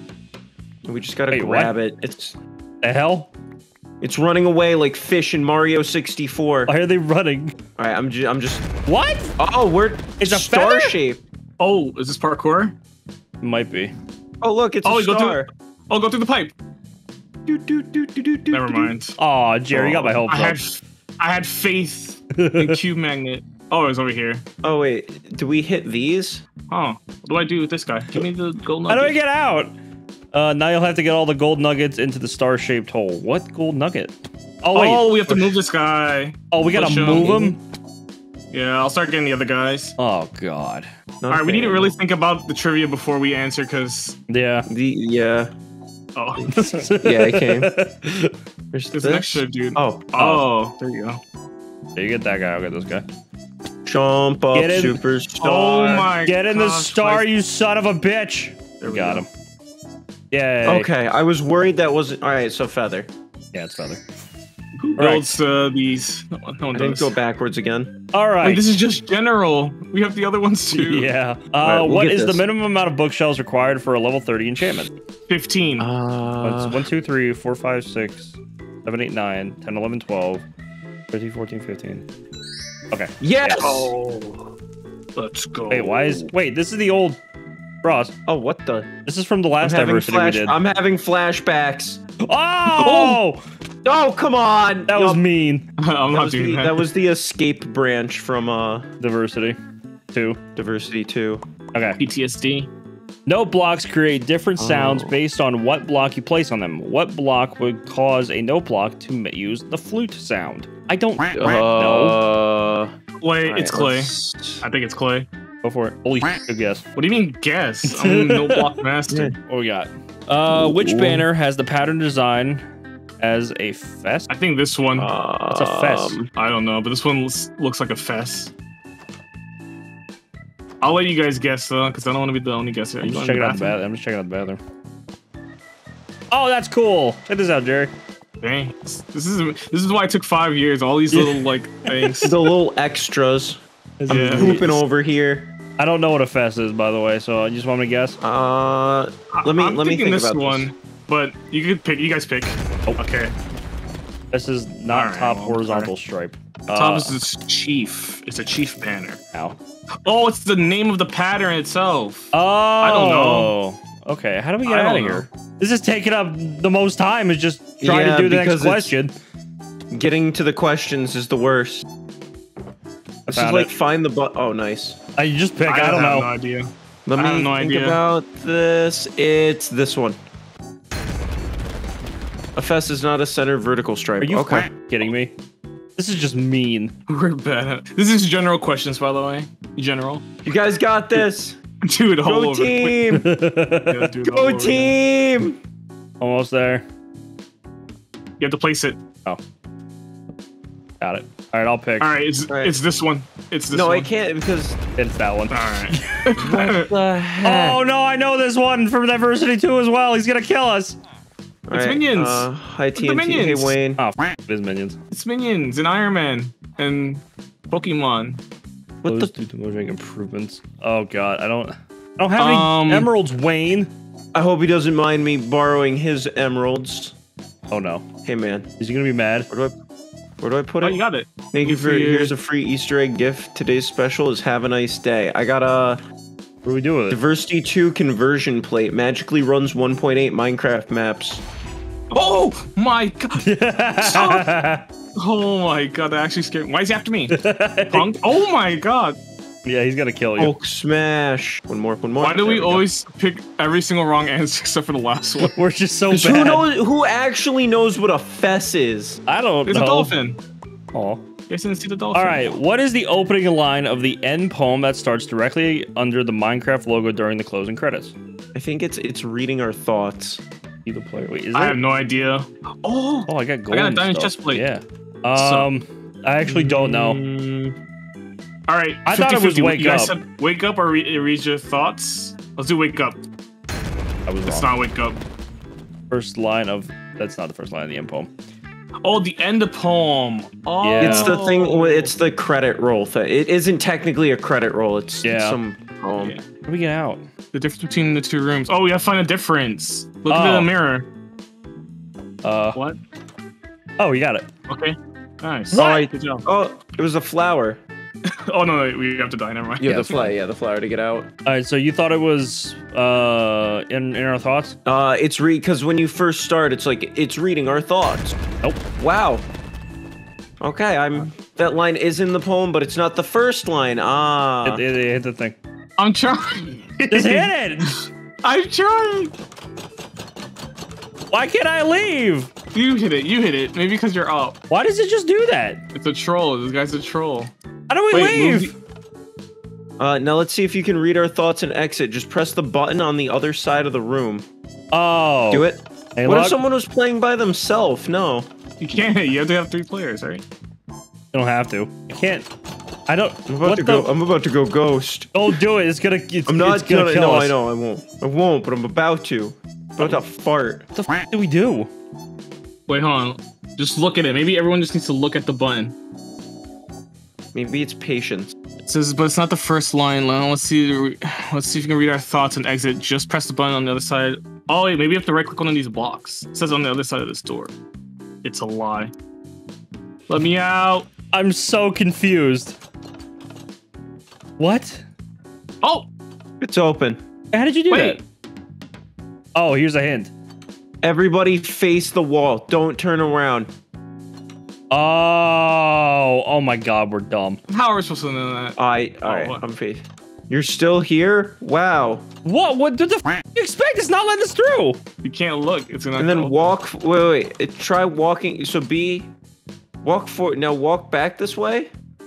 We just gotta Wait, grab what? it. It's the hell? it's running away like fish in Mario sixty-four. Why are they running? All right, I'm just I'm just. What? Oh, we're It's a star feather? shape. Oh, is this parkour? Might be. Oh, look, it's Oh, a we go star. through. Oh, go through the pipe. Do, do, do, do, do, do, Never do. mind. Oh, Jerry, you got my hopes I had, up. I had faith in Cube Magnet. Oh, it's over here. Oh wait, do we hit these? Oh, what do I do with this guy? Give me the gold How nugget. do I get out? Uh, now you'll have to get all the gold nuggets into the star-shaped hole. What gold nugget? Oh wait. Oh, we have to move this guy. Oh, we gotta push him. move him. Yeah, I'll start getting the other guys. Oh God. All right, we need to really think about the trivia before we answer, because Yeah. The yeah oh, yeah it came. There's this this. next shift, dude. Oh, Oh, there you go. So you get that guy. I'll get this guy. jump up, Get in. superstar. Oh my! Get in the gosh, star, like- you son of a bitch. There we got go. him. Yay. Okay, I was worried that wasn't. All right, so feather. Yeah, it's feather. Who All right. builds uh, these? No, one- no one I didn't does. go backwards again. All right. Wait, this is just general. We have the other ones too. Yeah. Uh, right, we'll what get is the this. minimum amount of bookshelves required for a level thirty enchantment? Fifteen. Uh, It's one, two, three, four, five, six, seven, eight, nine, ten, eleven, twelve, thirteen, fourteen, fifteen. Okay. yes. Oh, let's go. Wait, why is wait? This is the old Ross. Oh, what the? This is from the I'm last having diversity we flash. did. I'm having flashbacks. Oh, Oh, come on. that was Yup. mean. I'm That not was, doing the, that. that was the escape branch from uh Diversity. Two. Diversity two. Okay. P T S D. Note blocks create different sounds Oh. based on what block you place on them. What block would cause a note block to m- use the flute sound? I don't know. Uh, Clay. all It's right, clay. let's- I think it's clay. Go for it. Holy shit, good guess. What do you mean guess? I'm a no block master. What we got? Uh, which Ooh. banner has the pattern design as a fest? I think this one. It's a fest. Um, I don't know, but this one looks, looks like a fess. I'll let you guys guess though, because I don't want to be the only guesser. I'm You just going to checking out the bathroom? bathroom. I'm just checking out the bathroom. Oh, that's cool. Check this out, Jerry. Dang. This is this is why it took five years. All these little like things. the little extras. I'm Yeah. pooping over here. I don't know what a fest is, by the way, so you just want me to guess? Uh, let me I'm let me thinking think this about one, this. but you could pick. You guys pick. Oh. Okay. This is not Alright, top well, horizontal stripe. Top Uh, is this chief. It's a chief banner. ow. Oh, it's the name of the pattern itself. Oh, don't know. Okay, how do we get I out of don't here? This is taking up the most time. Is just trying Yeah, to do the next because it's- question. Getting to the questions is the worst. This is found like it. find the but. Oh, nice. I just pick. I, have don't know. no idea. Let I me have no think idea. about this. It's this one. A fest is not a center vertical stripe. Are you okay? kidding me? This is just mean. We're bad. This is general questions, by the way. General. You guys got this. Do it all Go over. Wait, team. yeah, do it all Go over again. team. Almost there. You have to place it. Oh. Got it. All right, I'll pick. All right, it's All right. it's this one. It's this No, one. I can't because. It's that one. All right. What the heck? Oh no, I know this one from Diversity two as well. He's gonna kill us. All It's Minions. Uh, hi the T N T. Hey Minions. Wayne. Oh, f- his minions. It's Minions and Iron Man and Pokemon. What Those the? two to make improvements. Oh god, I don't. I don't have any Um, emeralds, Wayne. I hope he doesn't mind me borrowing his emeralds. Oh no, Hey man, is he gonna be mad? where do I? Where do I put Oh, it? you got it. Thank you Good for. for you. Here's a free Easter egg gift. Today's special is have a nice day. I got a What do we do with it? Diversity two conversion plate. Magically runs one point eight Minecraft maps. Oh my god. Oh my god, that actually scared me. Why is he after me? Punk? Oh my god. Yeah, he's gonna kill you. Hulk smash. One more, one more. Why do There we, we go. always pick every single wrong answer except for the last one? We're just so 'Cause bad. Who knows? Who actually knows what a fess is? I don't There's know. a dolphin. Aw. You guys didn't see the dolphin. All right, what is the opening line of the end poem that starts directly under the Minecraft logo during the closing credits? I think it's it's reading our thoughts. Either player. Wait, is I it? have no idea. Oh, Oh, I got gold. I got a diamond stuff. chest plate. Yeah. Um, I actually don't know. Mm, all right. I thought it was fifty. wake you guys up. Said wake up or re read your thoughts. Let's do wake up. I was It's wrong. not wake up. First line of that's not the first line of the end poem. Oh, the end of poem. Oh, Yeah. It's the thing. It's the credit roll thing. It isn't technically a credit roll. It's, Yeah. it's some poem. Yeah. How do we get out? The difference between the two rooms. Oh, we gotta find a difference. Look at Oh. the mirror. Uh, What? oh, we got it. Okay. Nice. What? Alright. Good job. Oh, it was a flower. Oh no, wait, we have to die. Never mind. Yeah, Yeah. the flower. Yeah, the flower to get out. All right, so you thought it was uh in in our thoughts? Uh, it's read because when you first start, it's like it's reading our thoughts. Nope. Wow. Okay, I'm. That line is in the poem, but it's not the first line. Ah. It, it, it hit the thing. I'm trying. Just hit it. I'm trying. Why can't I leave? You hit it. You hit it. Maybe because you're up. Why does it just do that? It's a troll. This guy's a troll. How do we Wait, move leave? Uh, now let's see if you can read our thoughts and exit. Just press the button on the other side of the room. Oh. Do it. Hey, What look, if someone was playing by themselves? No. You can't. You have to have three players, right? You don't have to. I can't. I don't. I'm about what to the? go. I'm about to go ghost. Don't do it. It's gonna. It's, I'm not it's gonna gonna. kill No, us. I know. I won't. I won't. But I'm about to. About to fart. What the f do we do? Wait, hold on. Just look at it. Maybe everyone just needs to look at the button. Maybe it's patience. It says, but it's not the first line. Now, Let's see. Let's see if you can read our thoughts and exit. Just press the button on the other side. Oh wait, maybe you have to right click on one of these blocks. It says on the other side of this door. It's a lie. Let me out. I'm so confused. What? Oh, It's open. How did you do wait. that? Oh, here's a hint. Everybody face the wall. Don't turn around. Oh, oh my God, we're dumb. How are we supposed to know that? I. All right. what? I'm face. You're still here? Wow. What? What did the f you expect? It's not letting us through. You can't look. It's gonna. And then go. walk. Wait, wait. wait. It- Try walking. So be. Walk forward. Now walk back this way.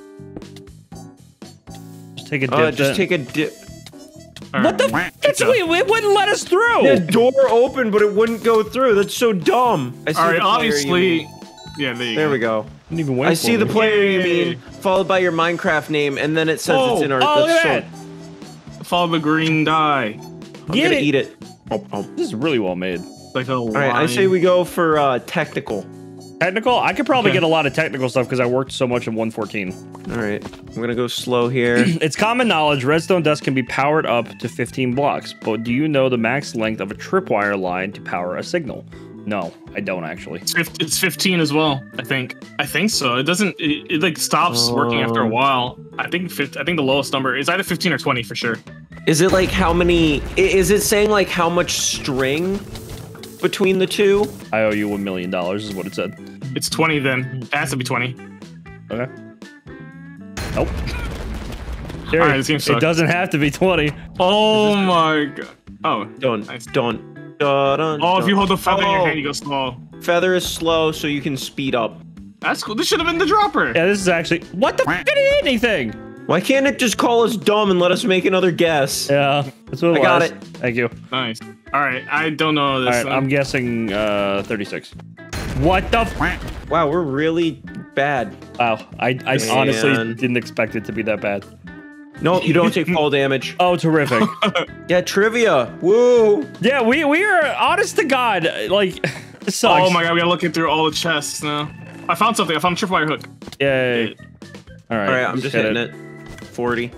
Just take a dip. Uh, just then. take a dip. All What the? right. F it's Good job. wait, it wouldn't let us through. The door opened, but it wouldn't go through. That's so dumb. I see All the right. player you Obviously. mean. Yeah. There you There go. we go. Didn't even wait I for see the me. player you Yay. mean, followed by your Minecraft name, and then it says Oh, it's in our. Oh, look that's at so- that. Follow the green dye. I'm Get gonna it. eat it. Oh, oh. This is really well made. Like a All right, I say we go for uh, technical. Technical? I could probably Okay. get a lot of technical stuff because I worked so much in one fourteen. All right, I'm gonna go slow here. It's common knowledge redstone dust can be powered up to fifteen blocks, but do you know the max length of a tripwire line to power a signal? No, I don't actually. It's fif- it's fifteen as well. I think. I think so. It doesn't. It, it like stops working after a Um. while. I think. fifty, I think the lowest number is either fifteen or twenty for sure. Is it like how many? i- Is it saying like how much string between the two? I owe you a million dollars is what it said. It's twenty then. It has to be twenty. Okay. Nope. All Jerry, right, this game it sucks. doesn't have to be twenty. Oh my god. Oh. Done. Nice. Done. Dun, Oh, if you dun. hold the feather in your Oh, hand, you go slow. Feather is slow, so you can speed up. That's cool. This should have been the dropper. Yeah, this is actually. What the f did it hit anything? Why can't it just call us dumb and let us make another guess? Yeah, that's what it I got was. it. Thank you. Nice. All right. I don't know All this. right, then. I'm guessing uh, thirty-six. What the f? Wow, we're really bad. Wow, I, I honestly Man. didn't expect it to be that bad. No, you don't take fall damage. Oh, terrific. Yeah, trivia. Woo. Yeah, we we are honest to God, like this sucks. Oh my god, we gotta look through all the chests now. I found something. I found a tripwire hook. Yay! All right, All right, I'm let's just get hitting it. forty.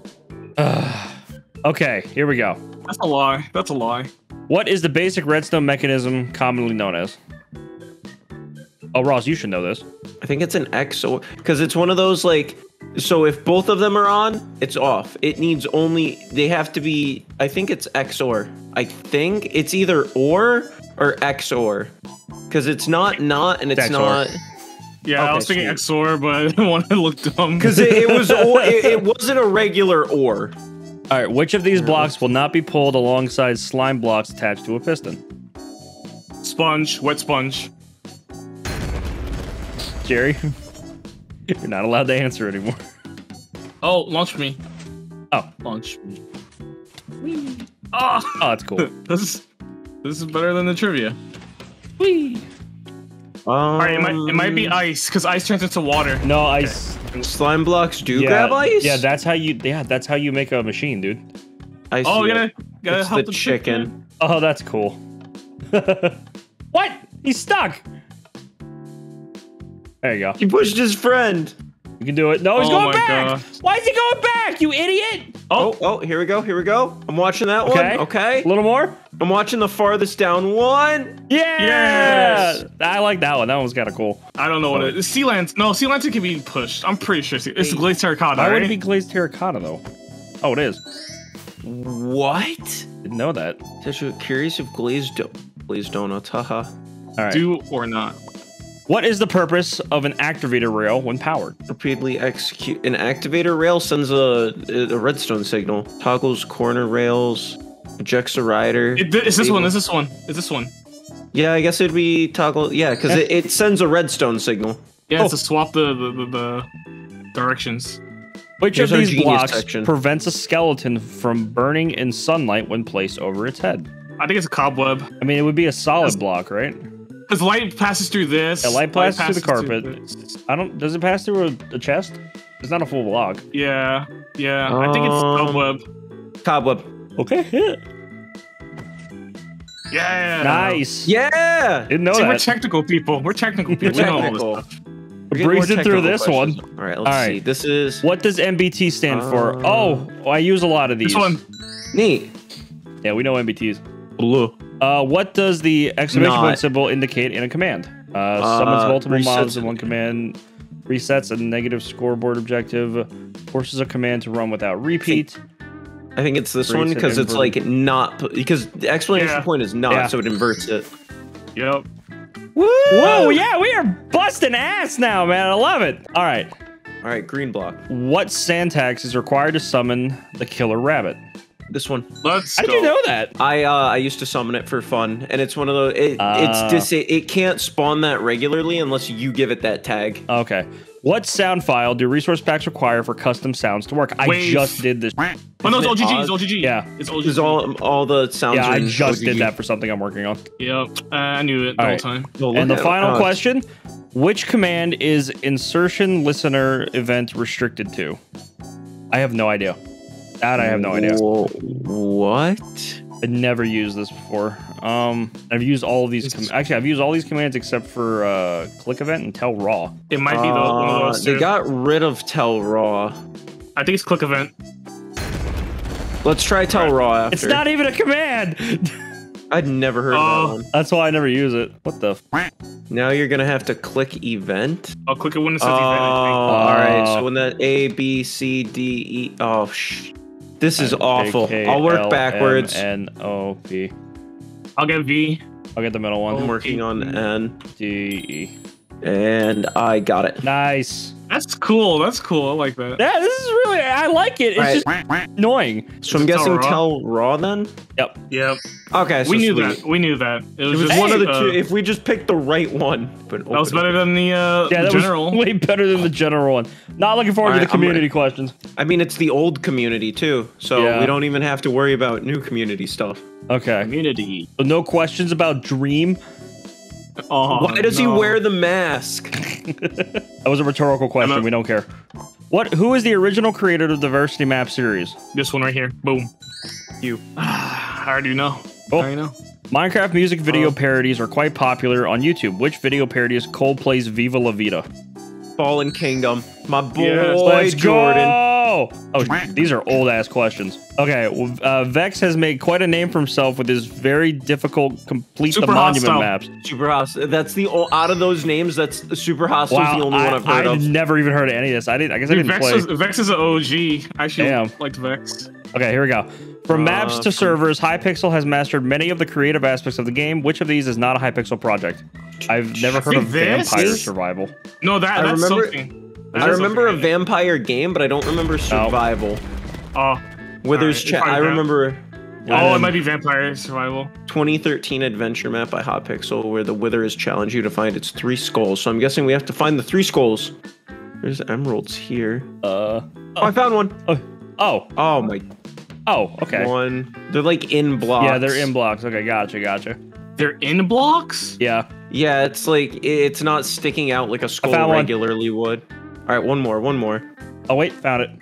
Okay, here we go. That's a lie. That's a lie. What is the basic redstone mechanism commonly known as? Oh, Ross, you should know this. I think it's an X or because it's one of those like. So if both of them are on, it's off. It needs only. They have to be. I think it's X O R. I think it's either or or X O R. Because it's not not and it's X O R. not. Yeah, Okay, I was thinking sweet. X O R, but I didn't want to look dumb. Because it, it was or, it, it wasn't a regular ore. All right, which of these blocks will not be pulled alongside slime blocks attached to a piston? Sponge, wet sponge. Jerry, you're not allowed to answer anymore. Oh, launch me. Oh, Launch me. Oh, oh, that's cool. this is this is better than the trivia. Whee! Um, All right, it might, it might be ice because ice turns into water. No, ice. Slime blocks do Yeah, grab ice. yeah, that's how you. Yeah, that's how you make a machine, dude. I see Oh, you it. gotta gotta It's help the the chicken. Oh, that's cool. What? He's stuck. There you go. He pushed his friend. You can do it. No, he's Oh going my back. God. Why is he going back? You idiot. Oh, oh, here we go. Here we go. I'm watching that Okay. one. Okay. A little more. I'm watching the farthest down one. Yeah. Yes. I like that one. That one's kind of cool. I don't know what it is. Sea lantern. No, sea lantern can be pushed. I'm pretty sure. It's glazed terracotta, Why right? would it be glazed terracotta though? Oh, it is. What? Didn't know that. Tetsu, curious if glazed do- glazed donuts. Haha. All right. Do or not. What is the purpose of an activator rail when powered? Repeatedly execute. An activator rail sends a, a redstone signal. Toggles corner rails. Ejects a rider. It, it's this one. It's this one. It's this one. Yeah, I guess it'd be toggle. Yeah, because it, it sends a redstone signal. Yeah, it's Oh. to swap the the, the, the directions. Which Here's of our these genius blocks section. prevents a skeleton from burning in sunlight when placed over its head? I think it's a cobweb. I mean, it would be a solid block, right? Because light passes through this. Yeah, light passes through the carpet. this. I don't. Does it pass through a, a chest? It's not a full block. Yeah, yeah. I think it's Um, cobweb. Cobweb. Okay. Yeah. Yeah. Nice. Yeah. Didn't know See, we're that. technical people. We're technical people. We know all Technical. this stuff. We're getting Breeze more it through technical this questions. one. All right, let's All right. see. This is What does M B T stand for? Uh, Oh, I use a lot of these. This one. neat. Yeah, we know M B Ts. Blue. Uh, what does the exclamation Not. point symbol indicate in a command? Uh, summons Uh, multiple resets mobs in it. one command, resets a negative scoreboard objective, forces a command to run without repeat. I think it's this Breaks one it because it's invert. like not because the exclamation Yeah. point is not, Yeah. so it inverts it. Yep. Woo! Whoa, yeah, we are busting ass now, man. I love it. All right. All right, green block. What Santax is required to summon the killer rabbit? This one. Let's How did go. you know that? I uh I used to summon it for fun, and it's one of those. It, Ah. it's dis- it, it can't spawn that regularly unless you give it that tag. Okay. What sound file do resource packs require for custom sounds to work? I Wave. just did this. Oh no, it's Isn't O it G G. It's odd? O G G. Yeah. It's O G G. Because all all the sounds. Yeah, are I in just O G G. did that for something I'm working on. Yep. Uh, I knew it the All whole right. time. Oh, look And the at it. final Oh, question, which command is insertion listener event restricted to? I have no idea. That I have no idea. Whoa, what? I never used this before. Um, I've used all of these. Com- actually, I've used all these commands except for uh, click event and tell raw. It might be the, one of Uh, those they two. got rid of tell raw. I think it's click event. Let's try tell raw after. It's not even a command. I'd never heard Oh. of that one. That's why I never use it. What the? F- Now you're gonna have to click event. I'll click it when it says Oh, event. I all right. Uh, So when that A, B, C, D, E. Oh, sh. This is A, awful. K, I'll work L, backwards. M, N, O, P. think. I'll get V. I'll get the middle one. I'm working on N, D, E. and I got it. Nice. That's cool. That's cool. I like that. Yeah, this is really. I like it. It's Right. just annoying. So I'm Is it guessing tell raw? tell raw then. Yep. Yep. Okay, so we knew sweet. that. We knew that. It was, It was just, one of the uh, two. If we just picked the right one, but That was better than the uh, Yeah, that general. was way better than the general one. Not looking forward to Alright, the I'm community questions. I mean, it's the old community too, so Yeah. we don't even have to worry about new community stuff. Okay. Community. So no questions about Dream. Oh, Why does he no. wear the mask? That was a rhetorical question. I'm a- We don't care. What? Who is the original creator of the Diversity Map series? This one right here. Boom. You. I already know. Oh. I already know. Minecraft music video Oh. parodies are quite popular on YouTube. Which video parody is Coldplay's Viva La Vida? Fallen Kingdom. My boy Yes, Let's Jordan. go! Oh, these are old ass questions. Okay, well, uh, Vex has made quite a name for himself with his very difficult complete Super the monument hostile. maps. Super hostile. That's the o- out of those names. That's super hostile. Wow, the only I, one I've heard I of. never even heard of any of this. I didn't. I guess I Dude, didn't Vex play. is, Vex is an O G. I actually Damn. liked Vex. Okay, here we go. From maps Uh, to servers, Hypixel has mastered many of the creative aspects of the game. Which of these is not a Hypixel project? I've never heard think of this Vampire is- Survival. No, that I that's remember- something. That I is remember a something. vampire game, but I don't remember survival. Oh, Withers Alright, chat. it's probably I that. remember oh, it might be Vampire Survival. twenty thirteen adventure map by Hotpixel where the Withers challenge you to find its three skulls. So I'm guessing we have to find the three skulls. There's emeralds here. Uh, Oh, I found one. oh, oh, Oh my oh, okay. one. They're like in blocks. Yeah, they're in blocks. Okay, gotcha, gotcha. They're in blocks. Yeah. Yeah, it's like it's not sticking out like a skull found one. regularly would. All right, one more, one more. Oh wait, found it.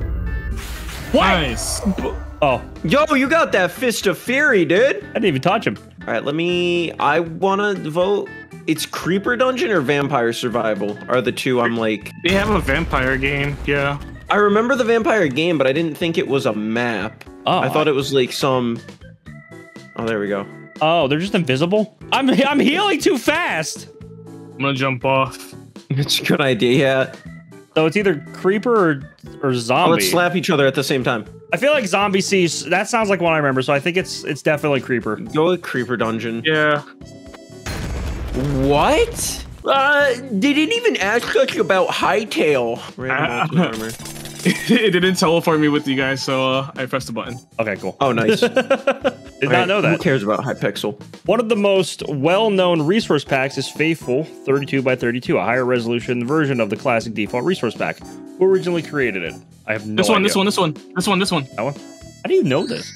Nice. Oh, Yo, you got that fist of fury, dude. I didn't even touch him. All right, let me. I wanna vote. It's Creeper Dungeon or Vampire Survival are the two. I'm like. They have a vampire game. Yeah. I remember the vampire game, but I didn't think it was a map. Oh, I thought it was like some. Oh, there we go. Oh, they're just invisible. I'm I'm healing too fast. I'm gonna jump off. It's a good idea. Yeah. So it's either creeper or or Oh, zombie. let's slap each other at the same time. I feel like zombie sees. That sounds like one I remember. So I think it's it's definitely creeper. Go with Creeper Dungeon. Yeah. What? Uh, they didn't even ask us about Hightail. Random Uh, ultimate armor. It didn't teleport me with you guys, so uh, I pressed the button. Okay, cool. Oh, nice. Did not know Who that. cares about Hypixel? One of the most well-known resource packs is Faithful thirty-two by thirty-two, a higher resolution version of the classic default resource pack. Who originally created it? I have no This one, idea. this one, this one, this one, this one. That one? How do you know this?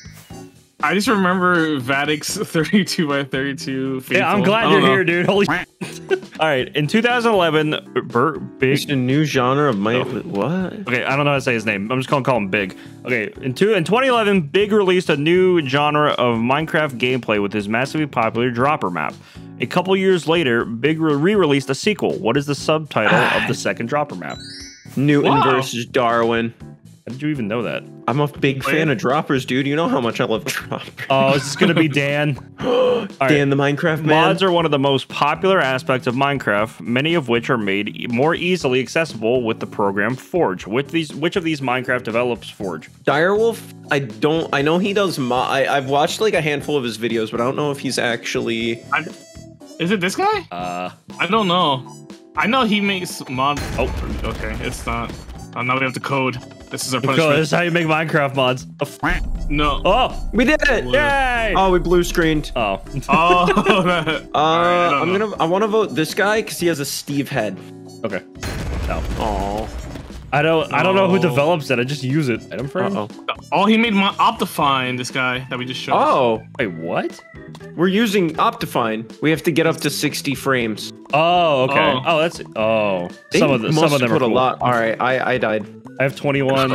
I just remember Vadix thirty-two by thirty-two. Faithful. Yeah, I'm glad I you're don't know. here, dude. Holy All right, in two thousand eleven, Bert It's Big. a new genre of my. Oh. What? Okay, I don't know how to say his name. I'm just gonna call him Big. Okay, in two in twenty eleven, Big released a new genre of Minecraft gameplay with his massively popular Dropper map. A couple years later, Big re-released a sequel. What is the subtitle of the second Dropper map? Newton Wow. versus Darwin. How did you even know that? I'm a big fan of droppers, dude. You know how much I love droppers. Oh, is this gonna be Dan? Dan the Minecraft man. Mods are one of the most popular aspects of Minecraft, many of which are made e- more easily accessible with the program Forge. Which these, which of these Minecraft develops Forge? Direwolf, I don't. I know he does. Mo- I, I've watched like a handful of his videos, but I don't know if he's actually. I, is it this guy? Uh, I don't know. I know he makes mod. oh, Okay, it's not. Oh, now we have to code. This is our cool. punishment. This is how you make Minecraft mods. The f- No. oh, We did it! yay! Oh, we blue screened. Oh, Oh, that. Uh, I don't I'm know. gonna. I want to vote this guy because he has a Steve head. okay. No, Oh. I don't. I don't know who No. develops it. I just use it. Item Uh frame. oh. Oh, he made my Optifine. This guy that we just showed. Oh, Wait, what? we're using Optifine. We have to get up to sixty frames. Oh, okay. Oh. Oh, that's. Oh, They some of the, must some of them put are a cool. lot. All right, I I died. I have twenty-one.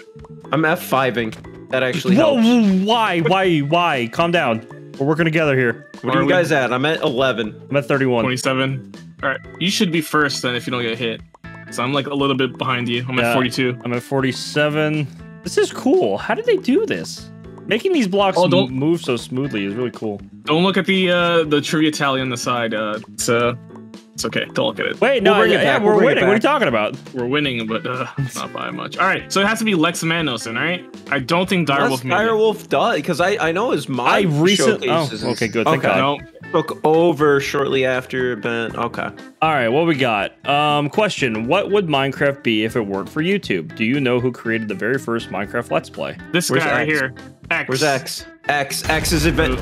I'm F five-ing. That actually Whoa, helps. why, why, why? Calm down. We're working together here. What are Are you we- guys at? I'm at eleven. I'm at thirty-one. twenty-seven. All right, you should be first then if you don't get hit. So I'm like a little bit behind you. I'm Yeah. at forty-two. I'm at forty-seven. This is cool. How did they do this? Making these blocks Oh, m- don't- move so smoothly is really cool. Don't look at the uh, the trivia tally on the side. Uh, it's uh, it's okay. Don't look at it. Wait, no, We'll bring yeah, it yeah, back. We'll we're bring it winning. What are you back. talking about? We're winning, but uh, not by much. All right, so it has to be Lex Manos, then, right? I don't think That's Direwolf made it. Direwolf does because I I know his mod I recent- showcases. oh, okay, good, thank Okay. God. No, Took over shortly after Ben. Okay. All right, what we got? Um, question: what would Minecraft be if it weren't for YouTube? Do you know who created the very first Minecraft Let's Play? this Where's guy right X? here. X. Where's X? X. X is advent.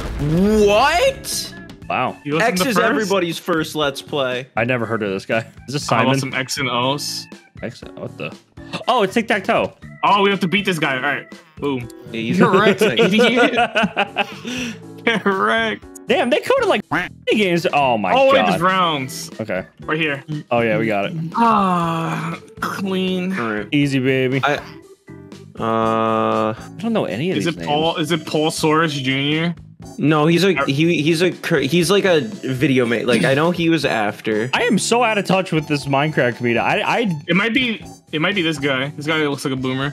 What? Wow, He wasn't X the is first? everybody's first Let's Play. I never heard of this guy. Is this I want Simon? some X and O's. X- what the? Oh, it's tic tac toe. Oh, we have to beat this guy. All right, boom. He's Correct, idiot. Correct. Damn, they coded like games. Oh my Oh, wait, god. there's rounds Okay. right here. Oh yeah, we got it. Ah, clean. All right. Easy, baby. I, I uh don't know any of Is these it names. Paul? Is it Paul Soros Junior? no, he's a he he's a cur- he's like a video mate. Like I know he was after. I am so out of touch with this Minecraft community. I, I, It might be. It might be this guy. This guy looks like a boomer.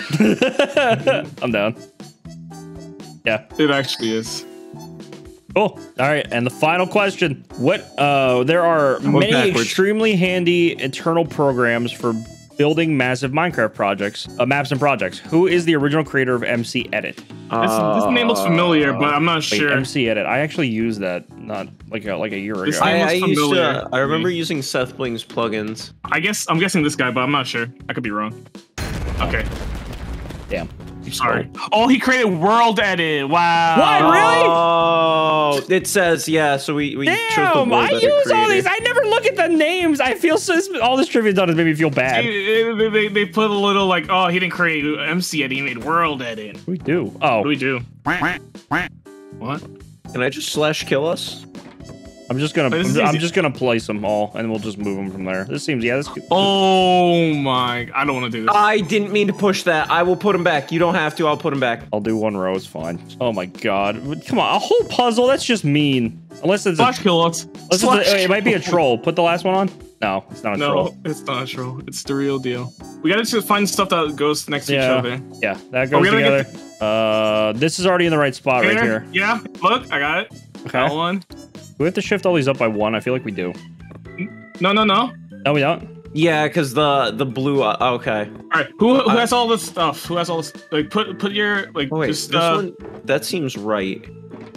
I'm down. Yeah. It actually is. Cool. All right, and the final question: what? Uh, there are many backwards. extremely handy internal programs for building massive Minecraft projects, uh, maps and projects. Who is the original creator of M C Edit? This, this name looks familiar, but I'm not Wait, sure. M C Edit. I actually used that not like a, like a year This ago. name I, looks I used familiar to. I to remember me. using Seth Bling's plugins. I guess I'm guessing this guy, but I'm not sure. I could be wrong. Okay, Damn. I'm sorry. Oh, he created World Edit. Wow. What? Really? Oh, it says yeah. So we we chose the Damn, World I Edit use all creator. these. I never look at the names. I feel so. All this trivia done has made me feel bad. They, they, they, they put a little like, oh, he didn't create M C Edit, he made World Edit. We do. What do Oh, we do? What? Can I just slash kill us? I'm just gonna. This is I'm easy. just gonna place them all, and we'll just move them from there. This seems. Yeah. This. Oh my! I don't want to do this. I didn't mean to push that. I will put him back. You don't have to. I'll put him back. I'll do one row. It's fine. Oh my god! Come on, a whole puzzle. That's just mean. Unless it's. A, Slash kill us. unless it's Slash a, it might be a kill. troll. Put the last one on. No, it's not a No, troll. it's not a troll. It's the real deal. We gotta just find stuff that goes next to each Yeah. other. Yeah, that Oh, goes we gotta together. Uh, this is already in the right spot right here. Yeah. Look, I got it. Okay. Got one. Do we have to shift all these up by one? I feel like we do. No, no, no. No, we don't. Yeah, because the the blue. Uh, okay. All right. Who who has all this stuff? Who has all this? Like, put put your like Oh wait, just this uh. one. That seems right.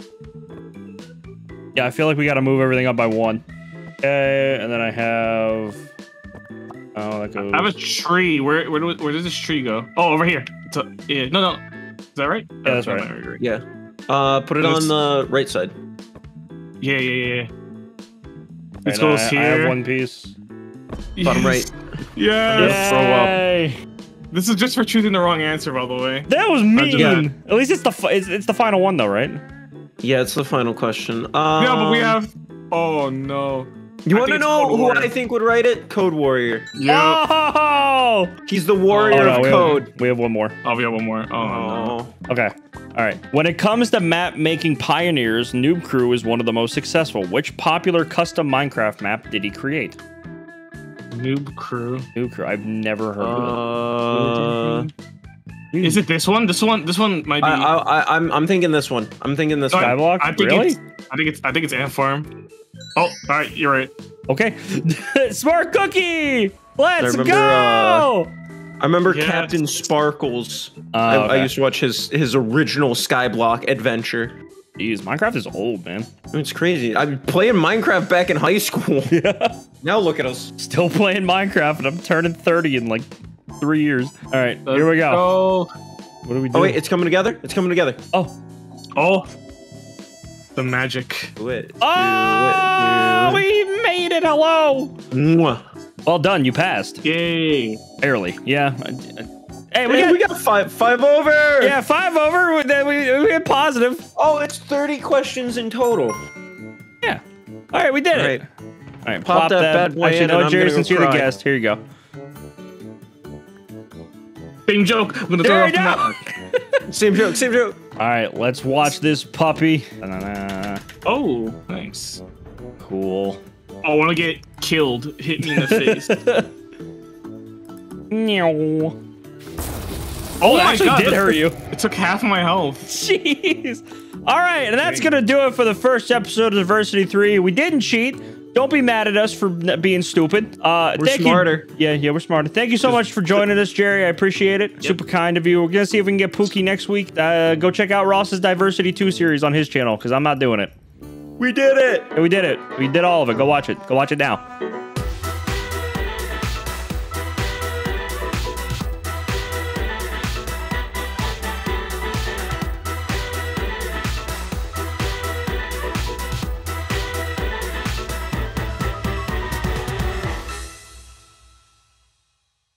Yeah, I feel like we got to move everything up by one. Okay, and then I have. Oh, that goes. I have a tree. Where where do, where does this tree go? Oh, over here. It's a, yeah. No, no. Is that right? Yeah, that's Oh, right. right, right. Yeah. Uh, put it Let's- on the right side. Yeah, yeah, yeah. yeah. This And goes I, here. I have one piece. Bottom Yes. right. Yes. throw up. Yay! This is just for choosing the wrong answer, by the way. That was mean. Yeah. At least it's the fi- it's, it's the final one though, right? Yeah, it's the final question. Um, Yeah, but we have. Oh no. You I want to think it's know Code who Warrior. I think would write it? Code Warrior. Yeah. Oh! He's the warrior Oh, no, of we code. Have, we have one more. Oh, we have one more. Oh, no. Oh. Okay. All right. When it comes to map making pioneers, Noob Crew is one of the most successful. Which popular custom Minecraft map did he create? Noob Crew. Noob Crew. I've never heard of it. Uh, Is it this one? This one. This one might be. I, I, I, I'm, I'm thinking this one. I'm thinking this No, one. Skyblock? I think Really? it's. I think it's. I think it's Ant Farm. Oh, all right. You're right. Okay. Smart Cookie! Let's remember, go! I remember Yes. Captain Sparkles. Uh, I, I okay. used to watch his his original Skyblock adventure. Jeez, Minecraft is old, man. It's crazy. I'm playing Minecraft back in high school. Yeah. Now look at us. Still playing Minecraft, and I'm turning thirty in like three years. All right, Let's here we go. go. What do we do? Oh wait, it's coming together. It's coming together. oh. Oh. The magic. Do it. Do Oh, it. we made it. Hello. Do it. Mwah. Well done. You passed. Yay. Barely. Yeah. Hey, we Hey, got, we got five five over. yeah, five over. We, we, we had positive. Oh, it's thirty questions in total. Yeah. All right, we did All it. right. All right, Pop plop that bad boy Actually, in no, and I'm Jerry, gonna go since you're the cry. guest, here you go. Same joke. I'm gonna throw There it you off the go. map. Same joke. Same joke. All right, let's watch this puppy. Da-na-na. Oh, nice. Cool. Oh, I want to get killed. Hit me in the face. Meow. Oh It my actually god, did the- hurt you. It took half of my health. Jeez. All right, and that's Dang. going to do it for the first episode of Diversity three. We didn't cheat. Don't be mad at us for n- being stupid. Uh, We're thank you- smarter. Yeah, yeah, we're smarter. Thank you so much for joining us, Jerry. I appreciate it. Super kind of you. We're going to see if we can get Pookie next week. Uh, go check out Ross's Diversity two series on his channel, because I'm not doing it. We did it. Yeah, we did it. We did all of it. Go watch it. Go watch it now.